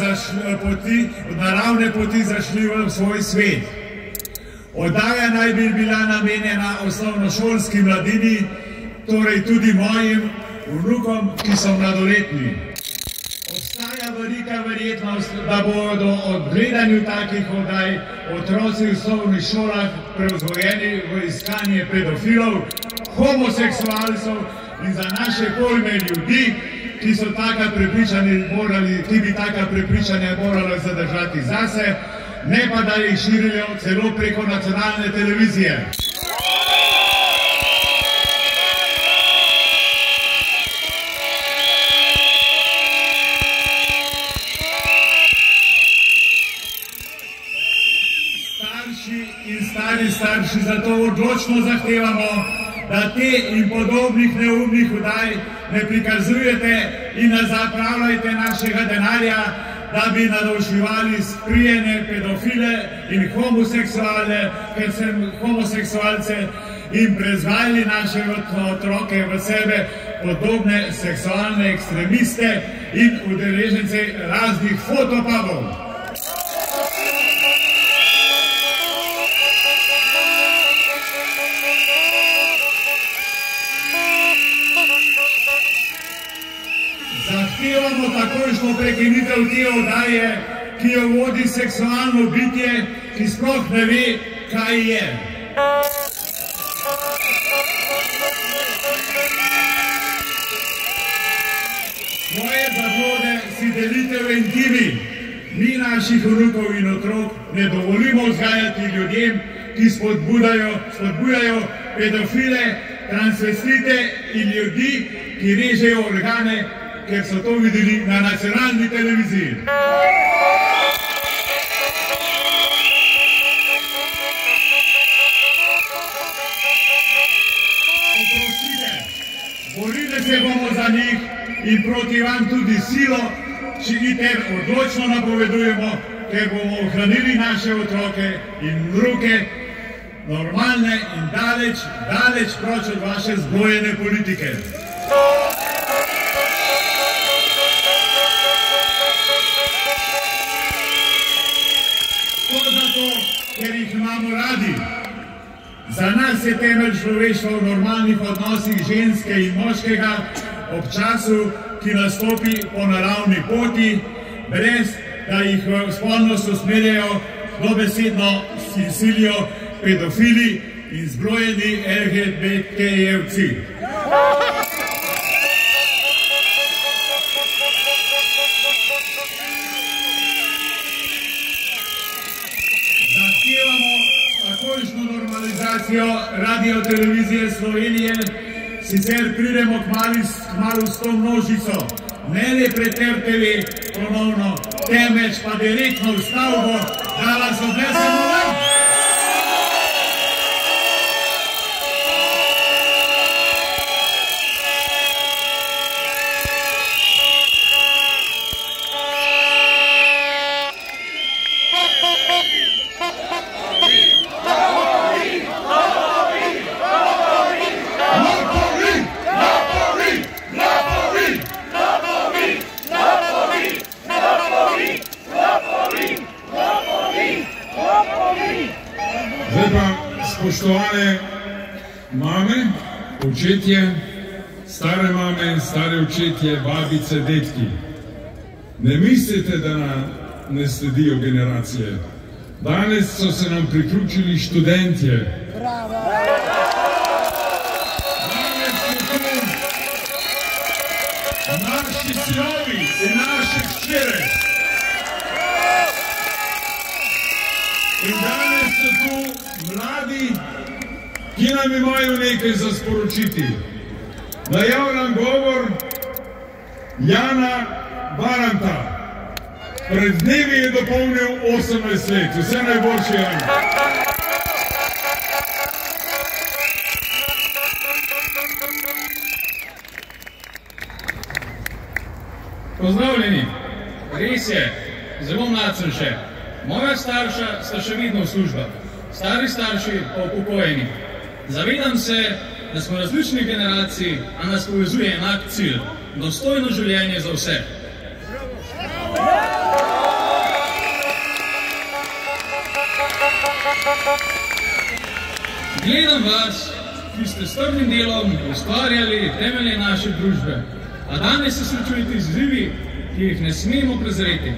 naravne poti zašli v svoj svet. Oddaja naj bi bila namenjena osnovnošolski mladini, torej tudi mojim vnukom, ki so mladoletni. Obstaja velika verjetnost, da bodo ob gledanju takih oddaj otroci v osnovnih šolah prevzgojeni v iskanje pedofilov, homoseksualcev in za naše pojme ljudi, ki so taka prepričanja morali zadržati zase, ne pa da jih širijo celo preko nacionalne televizije. Starši in stari starši zato odločno zahtevamo, da te in podobnih neumnih oddaj ne prikazujete in ne zapravljajte našega denarja, da bi navduševali sprijene pedofile in homoseksualce, in prezvali naše otroke v sebe podobne seksualne ekstremiste in udeležence raznih fotopubov. Zahtevamo takojšnjo prekinitev te oddaje, ki jo vodi seksualno bitje, ki sploh ne ve, kaj je. Svoje zablode si delite v intimi. Mi naših vnukov in otrok ne dovolimo vzgajati ljudem, ki spodbujajo pedofile, transvestite in ljudi, ki režejo organe, ker so to videli na nacionalni televiziji. Oprostite, borili se bomo za njih in proti vam tudi silo, ter odločno napovedujemo, ker bomo ohranili naše otroke in vnuke normalne in daleč proč od vaše zblojene politike. To zato, ker jih imamo radi. Za nas je temelj človeštva v normalnih odnosih ženske in moškega ob času, ki nastopi po naravni poti, brez da jih v spolnost usmerjajo, dobesedno silijo pedofili in zblojeni LGBT-jevci. Zahtevamo takojšnjo normalizacijo Radiotelevizije Slovenije, sicer pridemo kmalu s to množico, ne le pred RTV ponovno, temveč pa direktno v stavbo, da vas odnesemo ven. Zdaj pa, spoštovane mame, očetje, stare mame, stare očetje, babice, detki. Ne mislite, da nam ne sledijo generacije. Danes so se nam priključili študentje. Danes so tu naši sinovi in naše hčere. In danes so tu mladi, ki nam imajo nekaj za sporočiti. Najavljam govor Jana Baranta. Pred dnevi je dopolnil 18 let. Vse najboljše, Jan. Pozdravljeni. Res je, zelo mlad sem še. Moja starša sta še vedno v službah, stari starši pa upokojeni. Zavedam se, da smo različnih generacij, a nas povezuje enak cilj – dostojno življenje za vse. Gledam vas, ki ste s trdnim delom ustvarjali temelje naše družbe, a danes se srečujete z izzivi, ki jih ne smemo prezreti.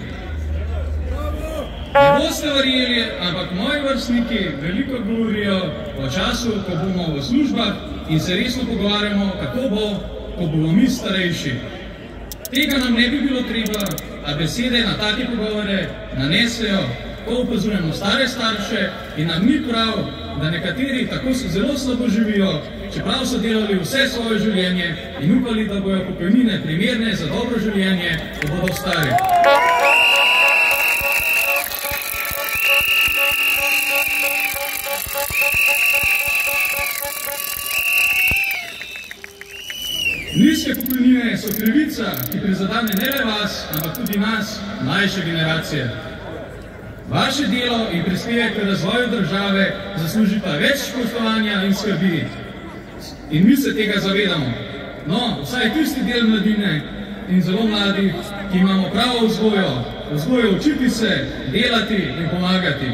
Ne boste verjeli, ampak moji vrstniki veliko govorijo o času, ko bomo v službah in se resno pogovarjamo, kako bo, ko bomo mi starejši. Tega nam ne bi bilo treba, a besede na take pogovore nanesejo, ko opazujemo stare starše in nam ni prav, da nekateri tako zelo slabo živijo, čeprav so delali vse svoje življenje in upali, da bojo pokojnine primerne za dobro življenje, ko bodo stari. Nizke pokojnine so krivica, ki prizadene ne le vas, ampak tudi nas, mlajše generacije. Vaše delo in prispevek k razvoju države zaslužita več spoštovanja in skrbi. In mi se tega zavedamo. No, vsaj tisti del mladine in zelo mladih, ki imamo pravo vzgojo učiti se, delati in pomagati.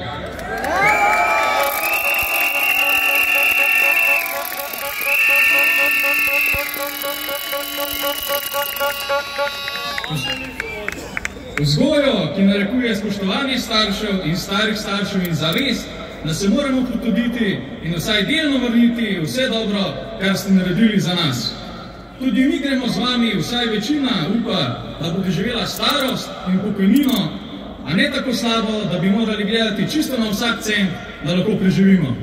Vzgojo, ki narekuje spoštovanje staršev in starih staršev in zavest, da se moramo potruditi in vsaj delno vrniti vse dobro, kar ste naredili za nas. Tudi mi gremo z vami, vsaj večina upa, da bo doživela starost in pokojnino, a ne tako slabo, da bi morali gledati čisto na vsak cent, da lahko preživimo.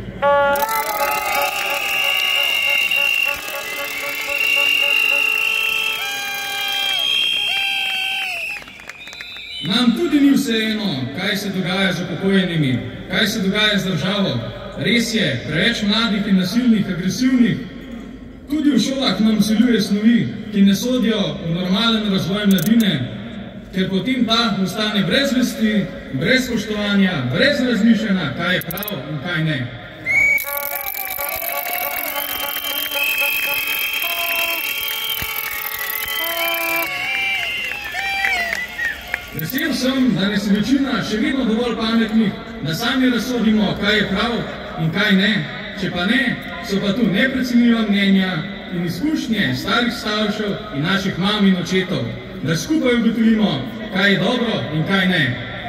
Nam tudi ni vseeno, kaj se dogaja z upokojenimi, kaj se dogaja z državo. Res je, preveč mladih in nasilnih, agresivnih. Tudi v šolah nam vsiljuje snovi, ki ne sodijo v normalen razvoj mladine, ker potem ta ostane brez vesti, brez spoštovanja, brez razmišljanja, kaj je prav in kaj ne. Vesel sem, da nas je večina še vedno dovolj pametnih, da sami razsodimo, kaj je prav in kaj ne. Če pa ne, so pa tu neprecenljiva mnenja in izkušnje starih staršev in naših mam in očetov, da skupaj ugotovimo, kaj je dobro in kaj ne.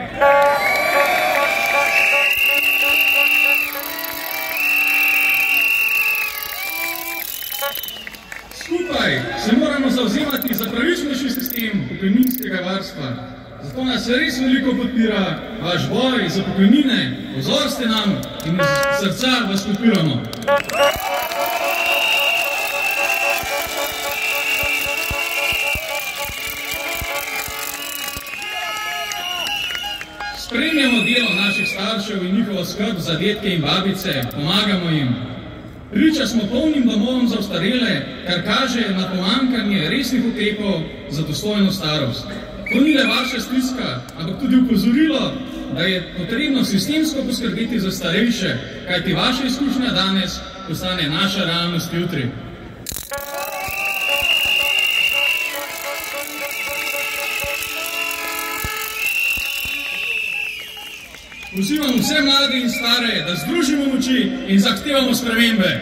Skupaj se moramo zavzemati za pravičnejši sistem pokojninskega varstva. Zato nas res veliko podpira vaš boj za pokojnine, pozor ste nam in iz srca vas podpiramo. Spremljamo delo naših staršev in njihovo skrb za detke in babice, pomagamo jim. Priča smo polnim domovom za ostarele, kar kaže na pomanjkanje resnih ukrepov za dostojno starost. To ni le vaša stiska, ampak tudi upozorilo, da je potrebno sistemsko poskrbeti za starejše, kajti vaša izkušnja danes postane naša realnost jutri. Pozivam vse mlade in stare, da združimo moči in zahtevamo spremembe.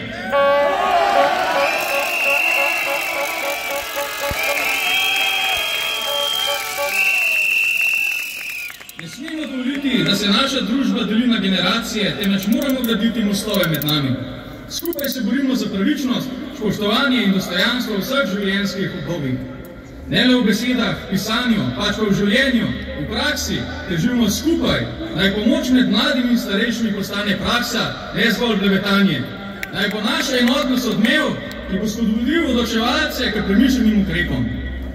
Ne smemo dovoliti, da se naša družba deli na generacije, temveč moramo graditi mostove med nami. Skupaj se borimo za pravičnost, spoštovanje in dostojanstvo vseh življenjskih obdobij. Ne le v besedah, pisanju, pač pa v življenju, v praksi, ter živimo skupaj, naj pomoč med mladimi in starejšimi postane praksa, ne zgolj blebetanje. Naj bo naša enotnost odmev, ki bo spodbudil odločevalce k premišljenim ukrepom.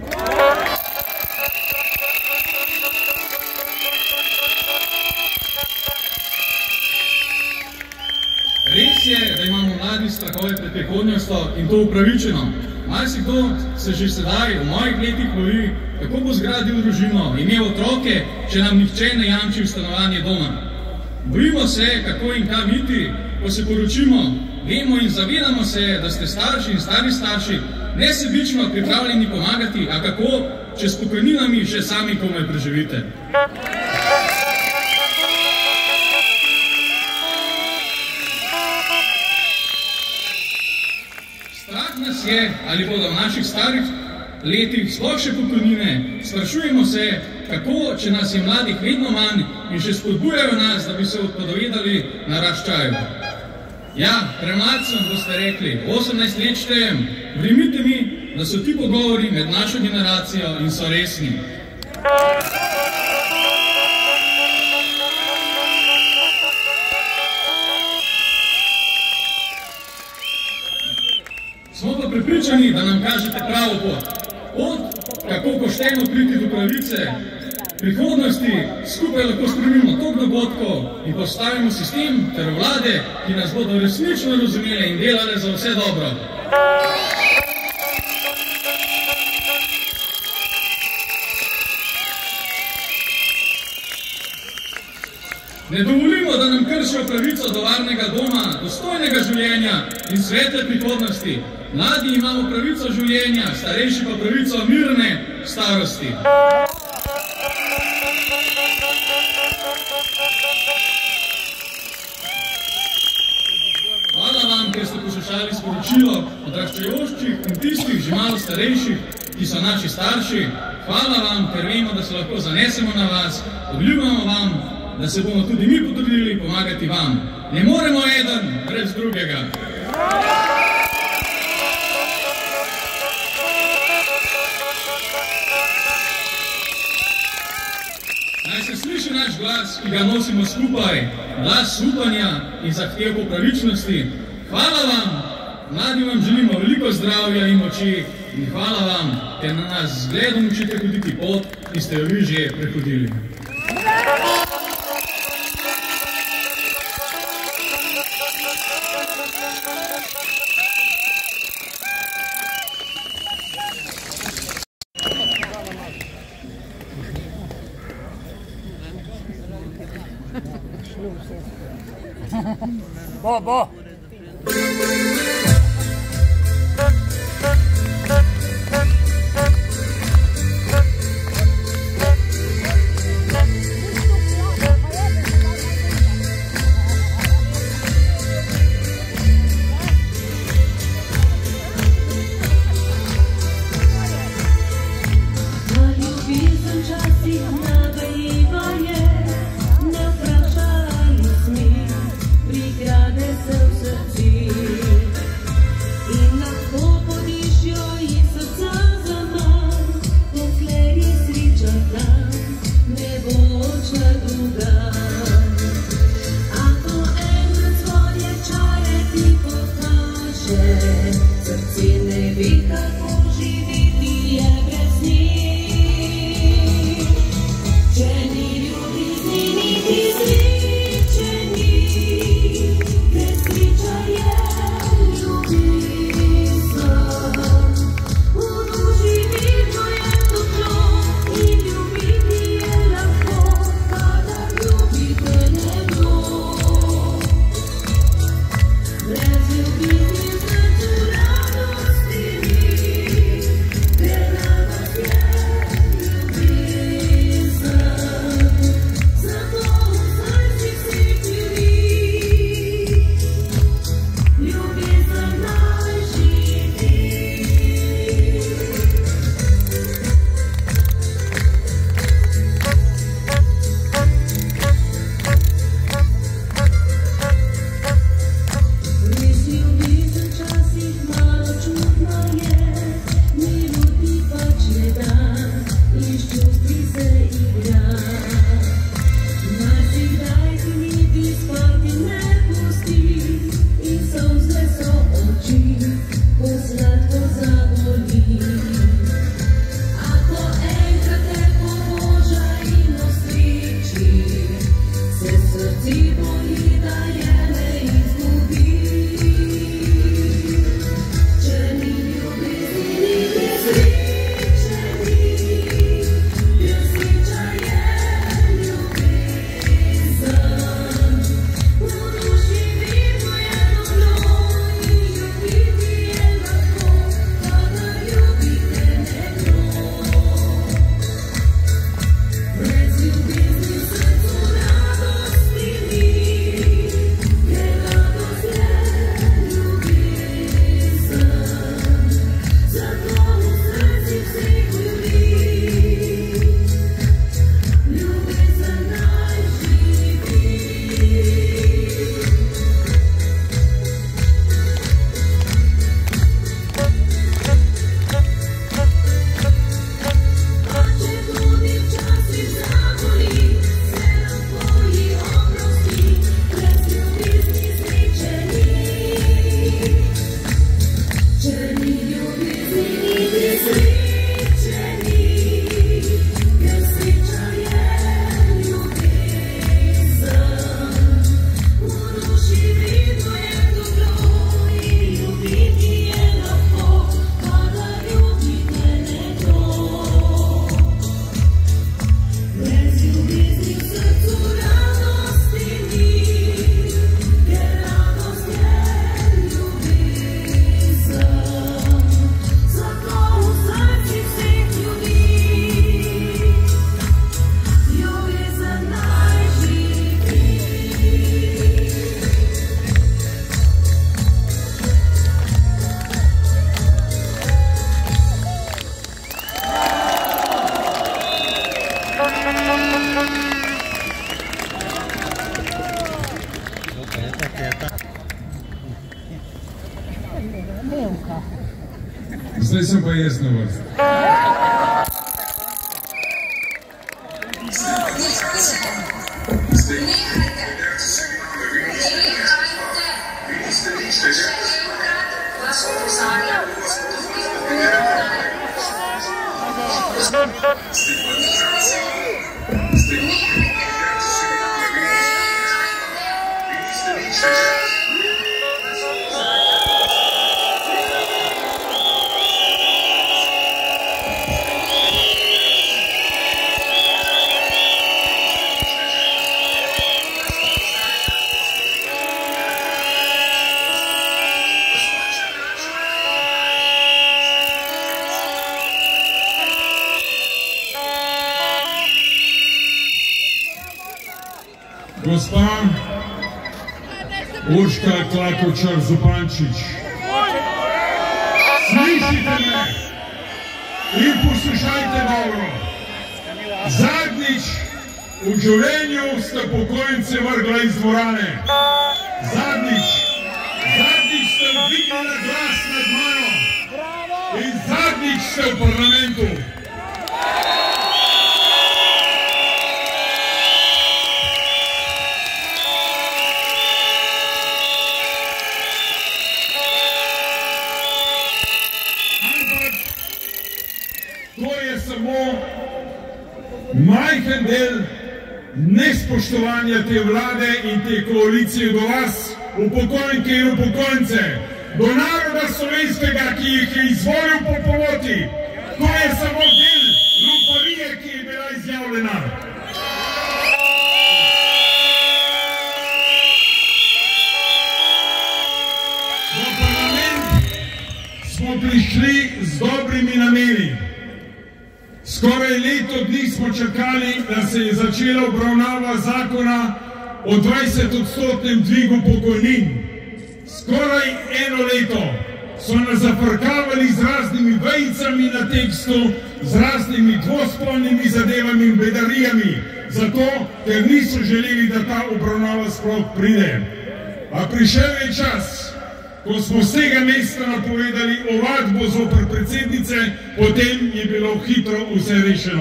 Res je, da imamo mladi strahove pred prihodnostjo in to upravičeno. Marsikdo se že sedaj v mojih letih boji, kako bo zgradil družino, imel otroke, če nam nihče ne jamči v stanovanje doma. Bojimo se, kako in kam iti, ko se poročimo, vemo in zavedamo se, da ste starši in stari starši nesebično pripravljeni pomagati, a kako, če s pokojninami še sami komaj preživite. Strah nas je, ali bodo v naših starih letih sploh še pokojnine. Sprašujemo se, kako, če nas je mladih vedno manj in še spodbujajo nas, da bi se odpovedali naraščaju. Ja, premlad sem, boste rekli, 18 let štejem. Verjemite mi, da so ti pogovori med našo generacijo in so resni. Smo pa prepričani, da nam kažete pravo pot. Pot, kako pošteno priti do pravice, prihodnosti, skupaj lahko spremenimo tok dogodkov in postavimo sistem ter vlade, ki nas bodo resnično razumele in delale za vse dobro. Ne dovolimo, da nam kršijo pravico do varnega doma, dostojnega življenja in svetle prihodnosti. Mladi imamo pravico življenja, starejši pa pravico mirne starosti. Hvala vam, ker ste poslušali sporočilo odraščajočih in tistih že malo starejših, ki so naši starši. Hvala vam, ker vemo, da se lahko zanesemo na vas. Obljubljamo vam, da se bomo tudi mi potrudili pomagati vam. Ne moremo eden brez drugega. Naj se sliši naš glas, ki ga nosimo skupaj, glas upanja in zahtevkov pravičnosti. Hvala vam, mladim vam želimo veliko zdravja in moči in hvala vam, ker na nas z zgledom učite hoditi pot, ki ste jo vi že prehodili. Bo. Prigrade se v srci Zdaj sem pa jaz na vrsti. Gospa Urška Klakočar Zupančič, slišite me in poslušajte dobro. Zadnjič v življenju ste pokojnice vrgla iz dvorane. Zadnjič ste dvignila glas nad mano in zadnjič ste v parlamentu. To je samo majhen del nespoštovanja te vlade in te koalicije do vas, upokojenke in upokojence, do naroda slovenskega, ki jih je izvolil po pomoti. To je samo del lumparije, ki je bila izjavljena. V parlament smo prišli z dobrimi nameni. Skoraj leto dni smo čakali, da se je začela obravnava zakona o 20-odstotnem dvigu pokojnin. Skoraj eno leto so nas zafrkavali z raznimi vejicami na tekstu, z raznimi dvospolnimi zadevami in bedarijami, zato, ker niso želeli, da ta obravnava sploh pride. A prišel je čas, ko smo z tega mesta napovedali ovadbo zoper predsednice, potem je bilo hitro vse rešeno.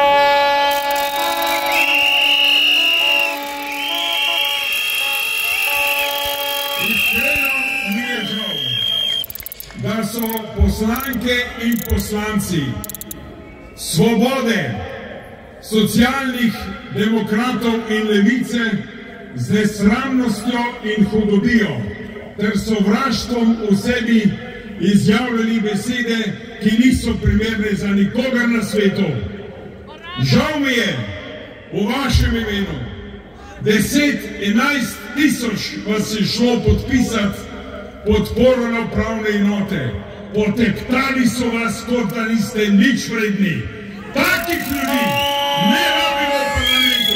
Iskreno mi je žal, da so poslanke in poslanci Svobode, Socialnih demokratov in Levice z nesramnostjo in hudobijo ter sovraštvom v sebi izjavljali besede, ki niso primerne za nikogar na svetu. Žal mi je v vašem imenu, 10-11 tisoč vas je šlo podpisati podporo na upravne enote. Poteptali so vas, kot da niste nič vredni. Takih ljudi ne rabimo v parlamentu.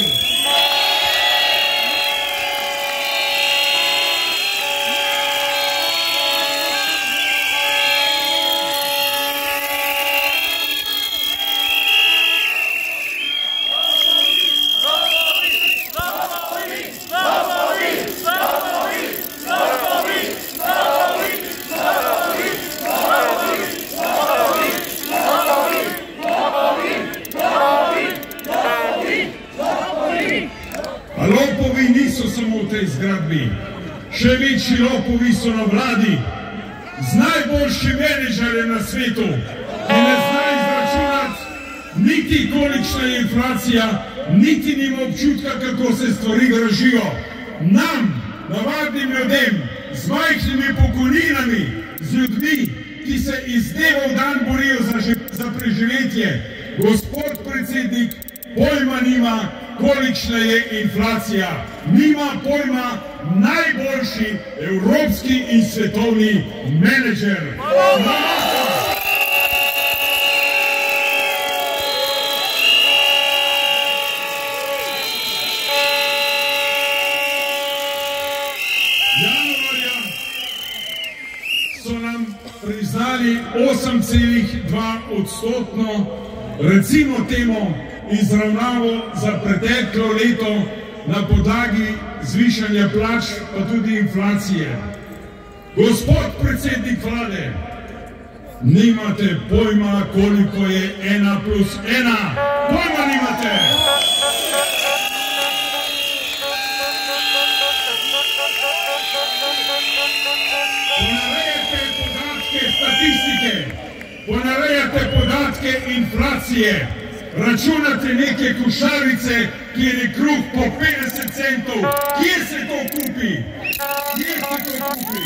Lopovi niso samo v tej zgradbi, še večji lopovi so na vladi, z najboljši menedžerje na svetu, ki ne zna izračunati niti kolikšna je inflacija, niti nima občutka, kako se stvari dražijo. Nam, navadnim ljudem, z majhnimi pokojninami, z ljudmi, ki se iz dneva v dan borijo za preživetje, gospod predsednik pojma nima, kolikšna je inflacija. Nima pojma najboljši evropski in svetovni menedžer. Januarja so nam priznali 8,2-odstotno, recimo temu, izravnavo za preteklo leto na podlagi zvišanja plač, pa tudi inflacije. Gospod predsednik vlade, Nimate pojma, koliko je 1 plus 1. Pojma nimate! Ponarejate podatke statistike, ponarejate podatke inflacije, računate neke košarice, kjer je kruh po 50 centov. Kje se to kupi? Kje se to kupi?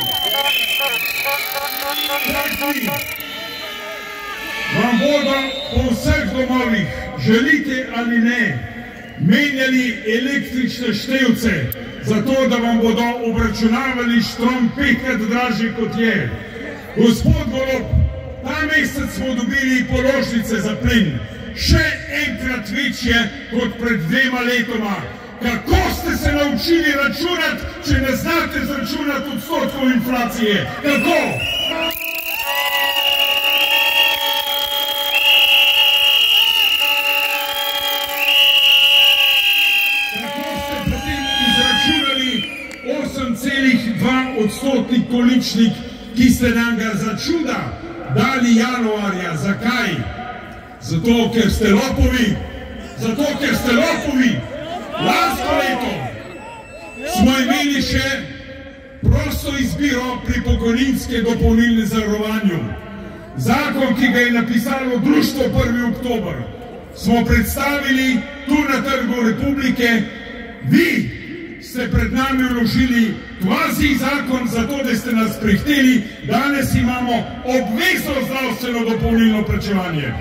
Vam bodo po vseh domovih, želite ali ne, menjali električne števce, zato da vam bodo obračunavali štrom 5krat dražji kot je. Gospod Golob, ta mesec smo dobili položnice za plin, še enkrat večje kot pred 2 letoma. Kako ste se naučili računati, če ne znate zračunati odstotkov inflacije? Kako? Izračunali 8,2 odstotni količnik, ki ste nam ga za čuda dali januarja. Zakaj? Zato, ker ste lopovi. Zato, ker ste lopovi. Lansko leto smo imeli še prosto izbiro pri pokojninskem dopolnilnem zavarovanju. Zakon, ki ga je napisalo društvo 1. oktober, smo predstavili tu na Trgu Republike. Vi ste pred nami vložili kvazi zakon, zato da ste nas prihteli. Danes imamo obvezno zdravstveno dopolnilno plačevanje.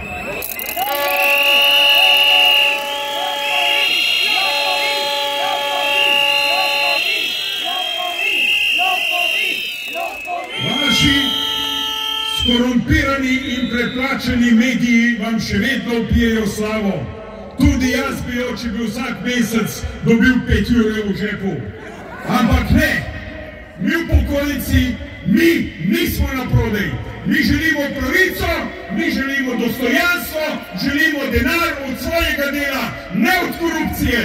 Vaši skorumpirani in preplačeni mediji vam še vedno pijejo slavo. Tudi jaz bi jo, če bi vsak mesec dobil 5 ur v žepu. Ampak ne, mi upokojenci, mi nismo na prodaj. Mi želimo pravico, mi želimo dostojanstvo, želimo denar od svojega dela, ne od korupcije.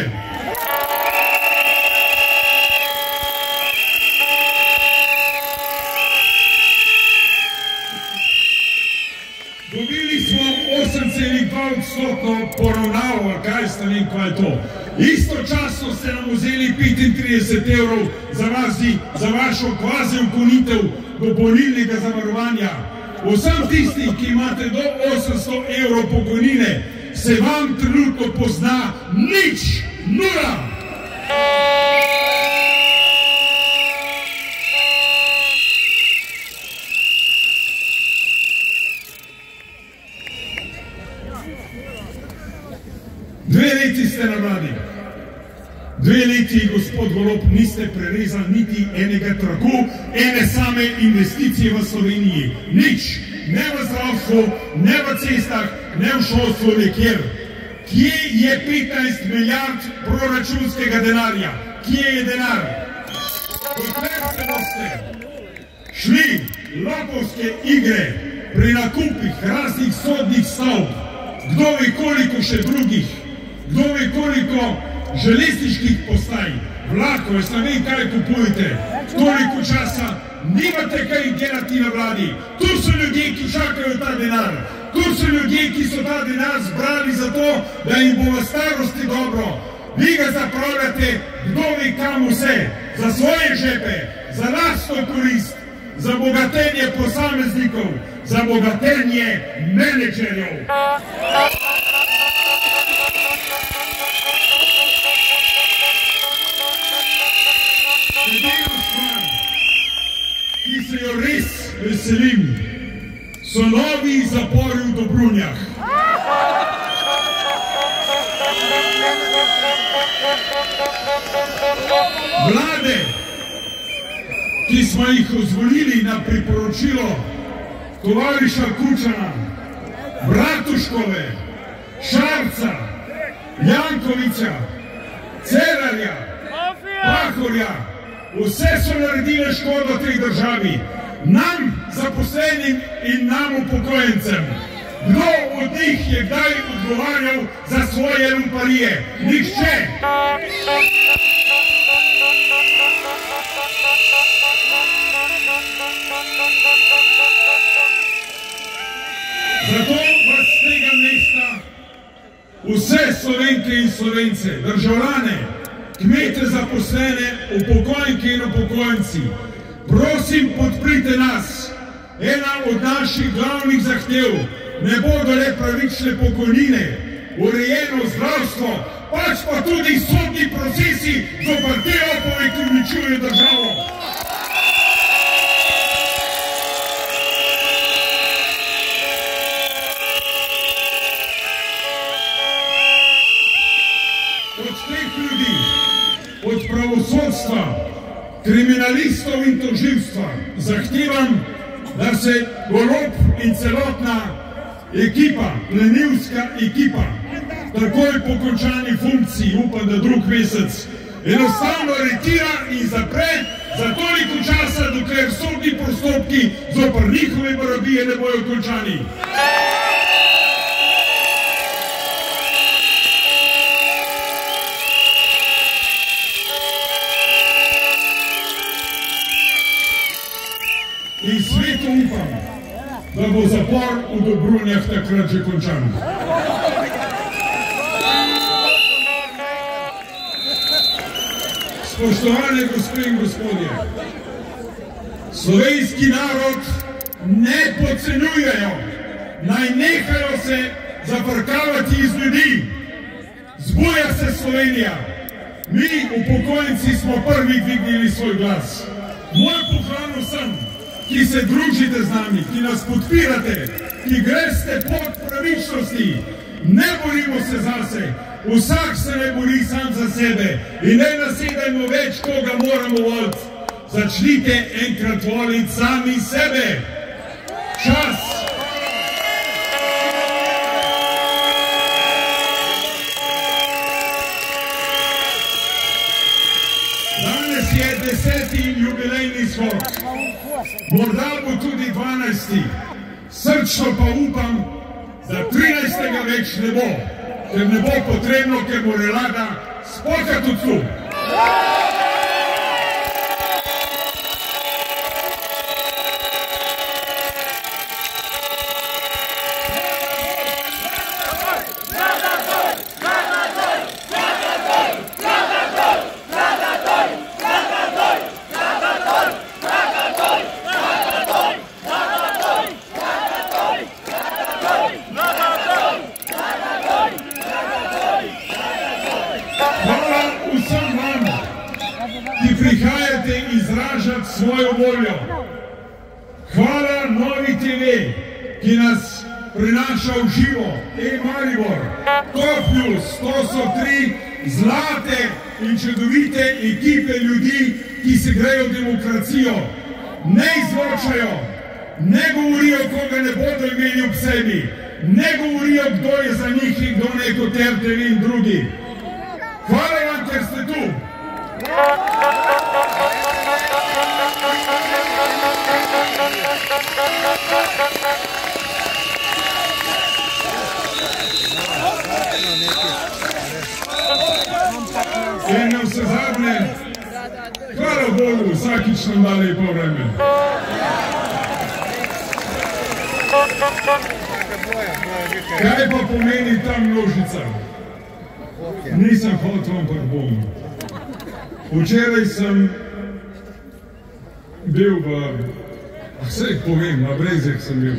Dobili smo 8,2 odstotno poravnavo, kaj ste ne, kaj je to. Istočasno ste nam vzeli 35 evrov za vašo kvazi ukinitev dopolnilnega zavarovanja. Vsem tistih, ki imate do 800 evrov pokojnine, se vam trenutno pozna nič, nula. Dve leti ste na vladi. 2 leti, gospod Golob, niste prerezali niti enega traku, ene same investicije v Sloveniji. Nič. Ne v zdravstvu, ne v cestah, ne v šolstvu, nekjer. Kje je 15 milijard proračunskega denarja? Kje je denar? Dokler se boste šli lopovske igre pri nakupih raznih sodnih stavb, kdo ve koliko še drugih, kdo ve koliko železniških postaj, vlakov, jaz ne vem, kaj kupujete, toliko časa nimate kaj delati na vladi. Tu so ljudje, ki čakajo ta denar, tu so ljudje, ki so ta denar zbrali zato, da jim bo v starosti dobro. Vi ga zapravljate, kdo ve kam vse, za svoje žepe, za lastno korist, za bogatenje posameznikov, za bogatenje menedžerjev. Edino stvar, ki se jo res veselim, so novi zapori v Dobrunjah. Vlade, ki smo jih izvolili na priporočilo tovariša Kučana, Bratuškove, Šarca, Jankovića, Cerarja, Pahorja, vse so naredile škodo tej državi, nam zaposlenim in nam upokojencem. Kdo od njih je kdaj odgovarjal za svoje lumparije? Nihče! Zato vas z tega mesta, vse Slovenke in Slovence, državljane, kmete, zaposlene, upokojenke in upokojenci, prosim, podprite nas. Ena od naših glavnih zahtev ne bodo le pravične pokojnine, urejeno zdravstvo, pač pa tudi sodni procesi zoper te lopove, ki uničujejo državo. Od teh ljudi, od pravosodstva, kriminalistov in tožilstva zahtevam, da se Golob in celotna ekipa, plenilska ekipa, takoj po končani funkciji, upam, da drug mesec, enostavno retira in zapre za toliko časa, dokler sodni postopki zoper njihove barabije ne bojo končani. In sveto upam, da bo zapor v Dobrunjah takrat že končan. Spoštovane gospe in gospodje, slovenski narod ne podcenjujejo, naj nehajo se zafrkavati iz ljudi. Zbuja se Slovenija. Mi, upokojenci, smo prvi dvignili svoj glas. Moj pohval vsem, ki se družite z nami, ki nas podpirate, ki greste pot pravičnosti. Ne borimo se zase, vsak se ne bori sam za sebe in ne nasedajmo več, koga moramo voliti. Začnite enkrat voliti sami sebe. Čas! Danes je 10. jubilejni shod. Morda bo tudi 12. Srčno pa upam, da 13. več ne bo, ker ne bo potrebno, ker bo relada spokati v tlu. Ki prihajate izražati svojo voljo. Hvala Novi TV, ki nas prinaša v živo, Maribor, Toplus, to so 3 zlate in čudovite ekipe ljudi, ki se grejo demokracijo, ne izločajo, ne govorijo, koga ne bodo imeli ob sebi, ne govorijo, kdo je za njih in kdo ne kot RTV in drugi. Hvala vam, ker ste tu. In na vse zadnje, hvala Bogu, vsakič nam da lepo vreme. Kaj pa pomeni ta množica? Nisem hotel, ampak bom. Včeraj sem bil vseh povem, na Brezjah sem bil.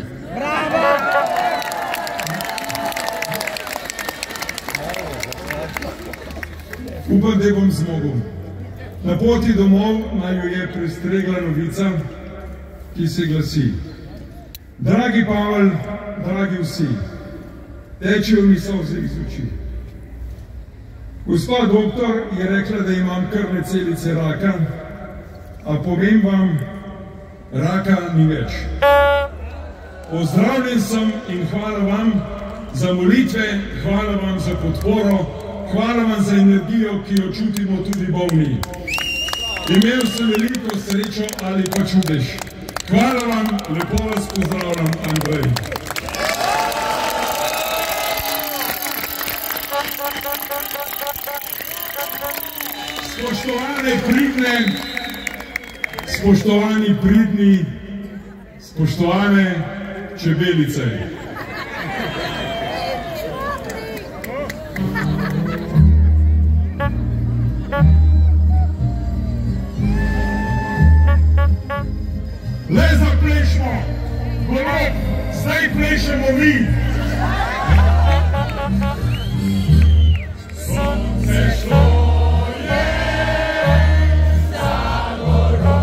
Upam, da bom zmogel. Na poti domov naju je prestregla novica, ki se glasi: Dragi Pavel, dragi vsi, tečejo mi solze iz oči. Gospa doktor je rekla, da imam krvne celice raka, a povem vam, raka ni več. Pozdravljen sem in hvala vam za molitve, hvala vam za podporo, hvala vam za energijo, ki jo čutimo tudi bolni. Imel sem veliko srečo ali pa čudež. Hvala vam, lepo vas pozdravljam, Andrej. Spoštovane pridne, spoštovani pridni, spoštovane čebelice. Le zaplešmo, golob, zdaj plešemo mi. Sonce šlo je za goro,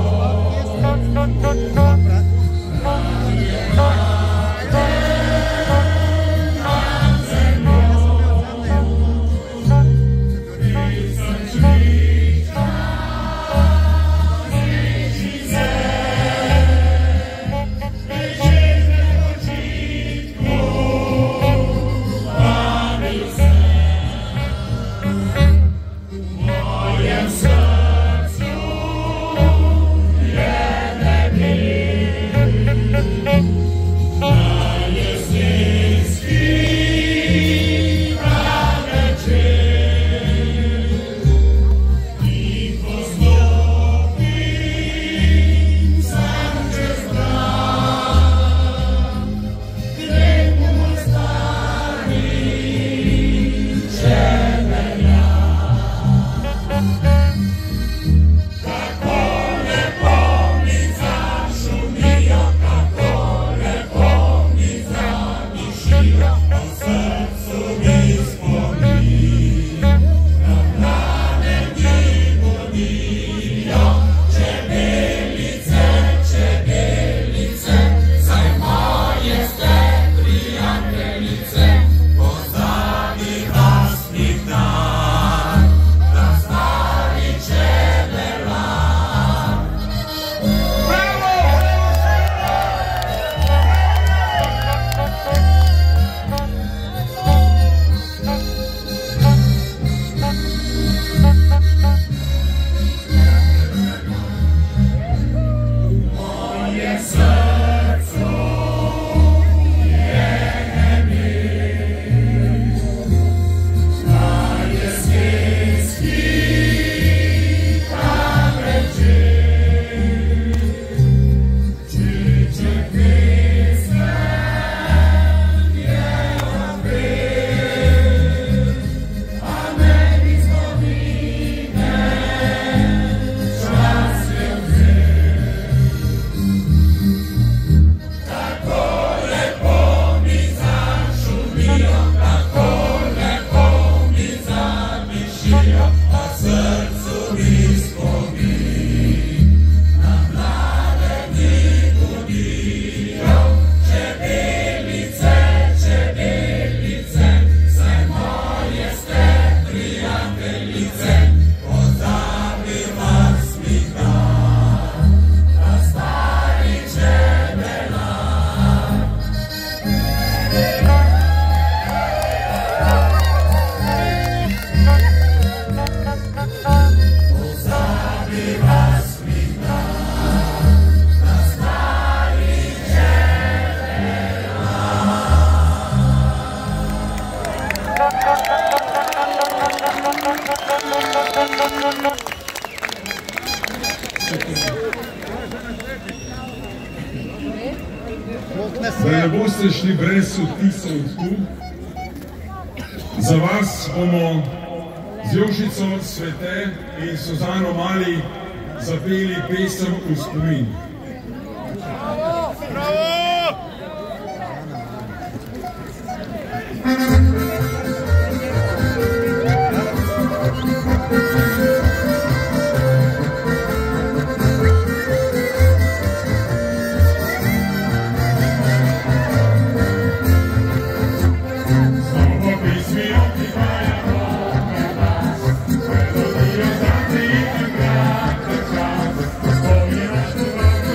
Da ne boste šli brez vtisov tu, za vas bomo z Jožico Svete in Suzano Mali zapeli pesem v spomin. Thank you.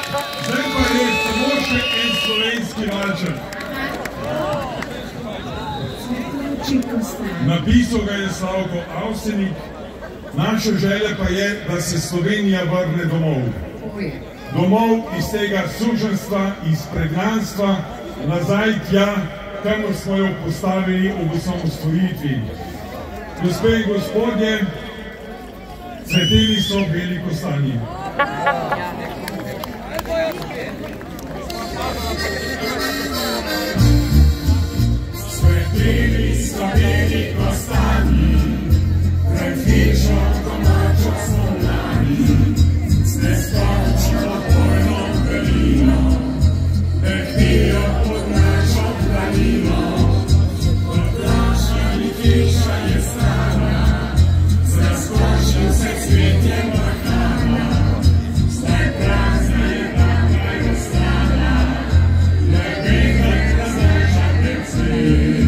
Zdaj pa je samo še en slovenski valček. Napisal ga je Slavko Avsenik. Naša želja pa je, da se Slovenija vrne domov. Domov iz tega suženjstva, iz pregnanstva, nazaj tja, kamor smo jo postavili ob osamosvojitvi. Gospe in gospodje, cveteli so beli kostanji. Cveteli so beli kostanji, pred hišo domačo spomladi, s neskončno bojno belino, dehtijo pod našo planino. Pod našami hiša je stara, z razkošjem se cvetjem bahana, zdaj prazna je taka je ostala, le vedek razlaža pred cvet.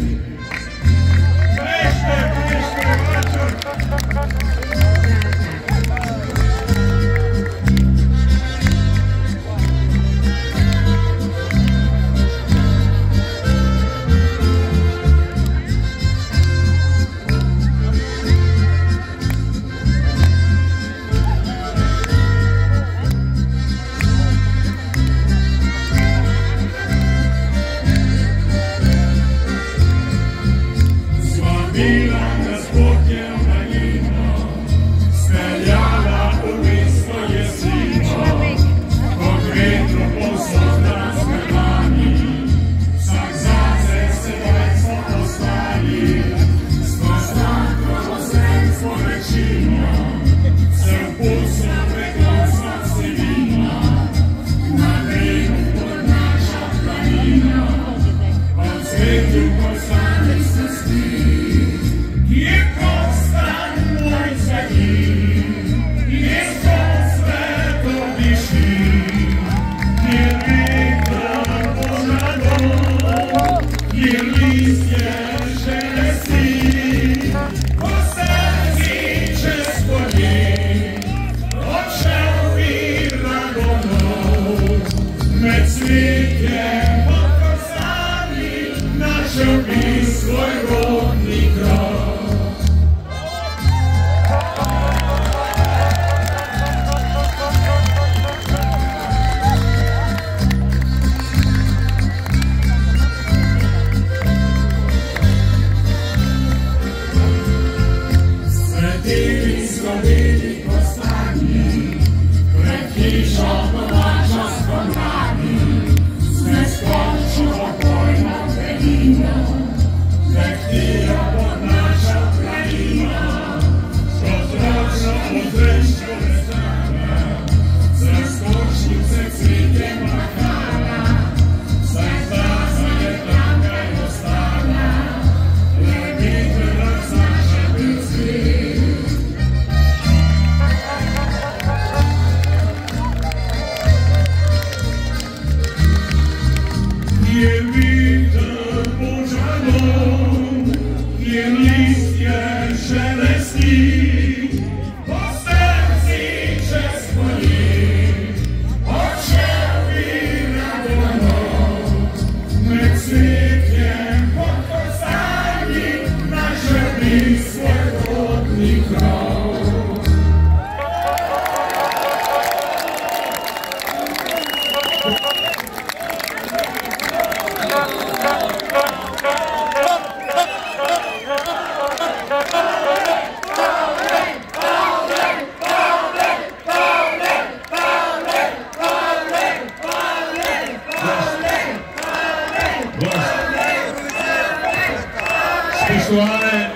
Spoštovane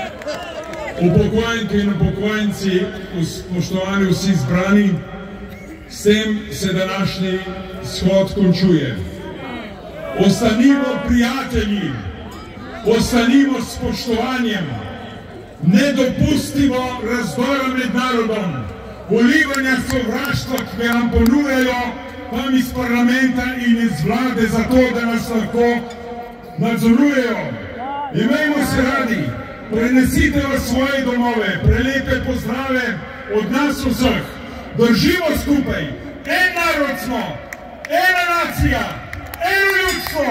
upokojenke in upokojenci, spoštovani vsi zbrani, s tem se današnji shod končuje. Ostanimo prijatelji, ostanimo s spoštovanjem, ne dopustimo razdora med narodom, volivanja sovraštva, ki nam ponujajo tam iz parlamenta in iz vlade, zato da nas lahko nadzorujejo. Imejmo se radi, prenesite v svoje domove, prelepe pozdrave od nas vseh, držimo skupaj, ena narod smo, ena nacija, eno ljudstvo.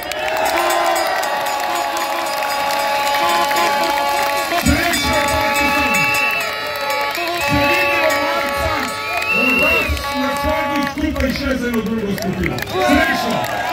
Srečno, Partizan! Se vidimo marca, v vas na sodnih skupaj še z eno drugo skupino. Srečno!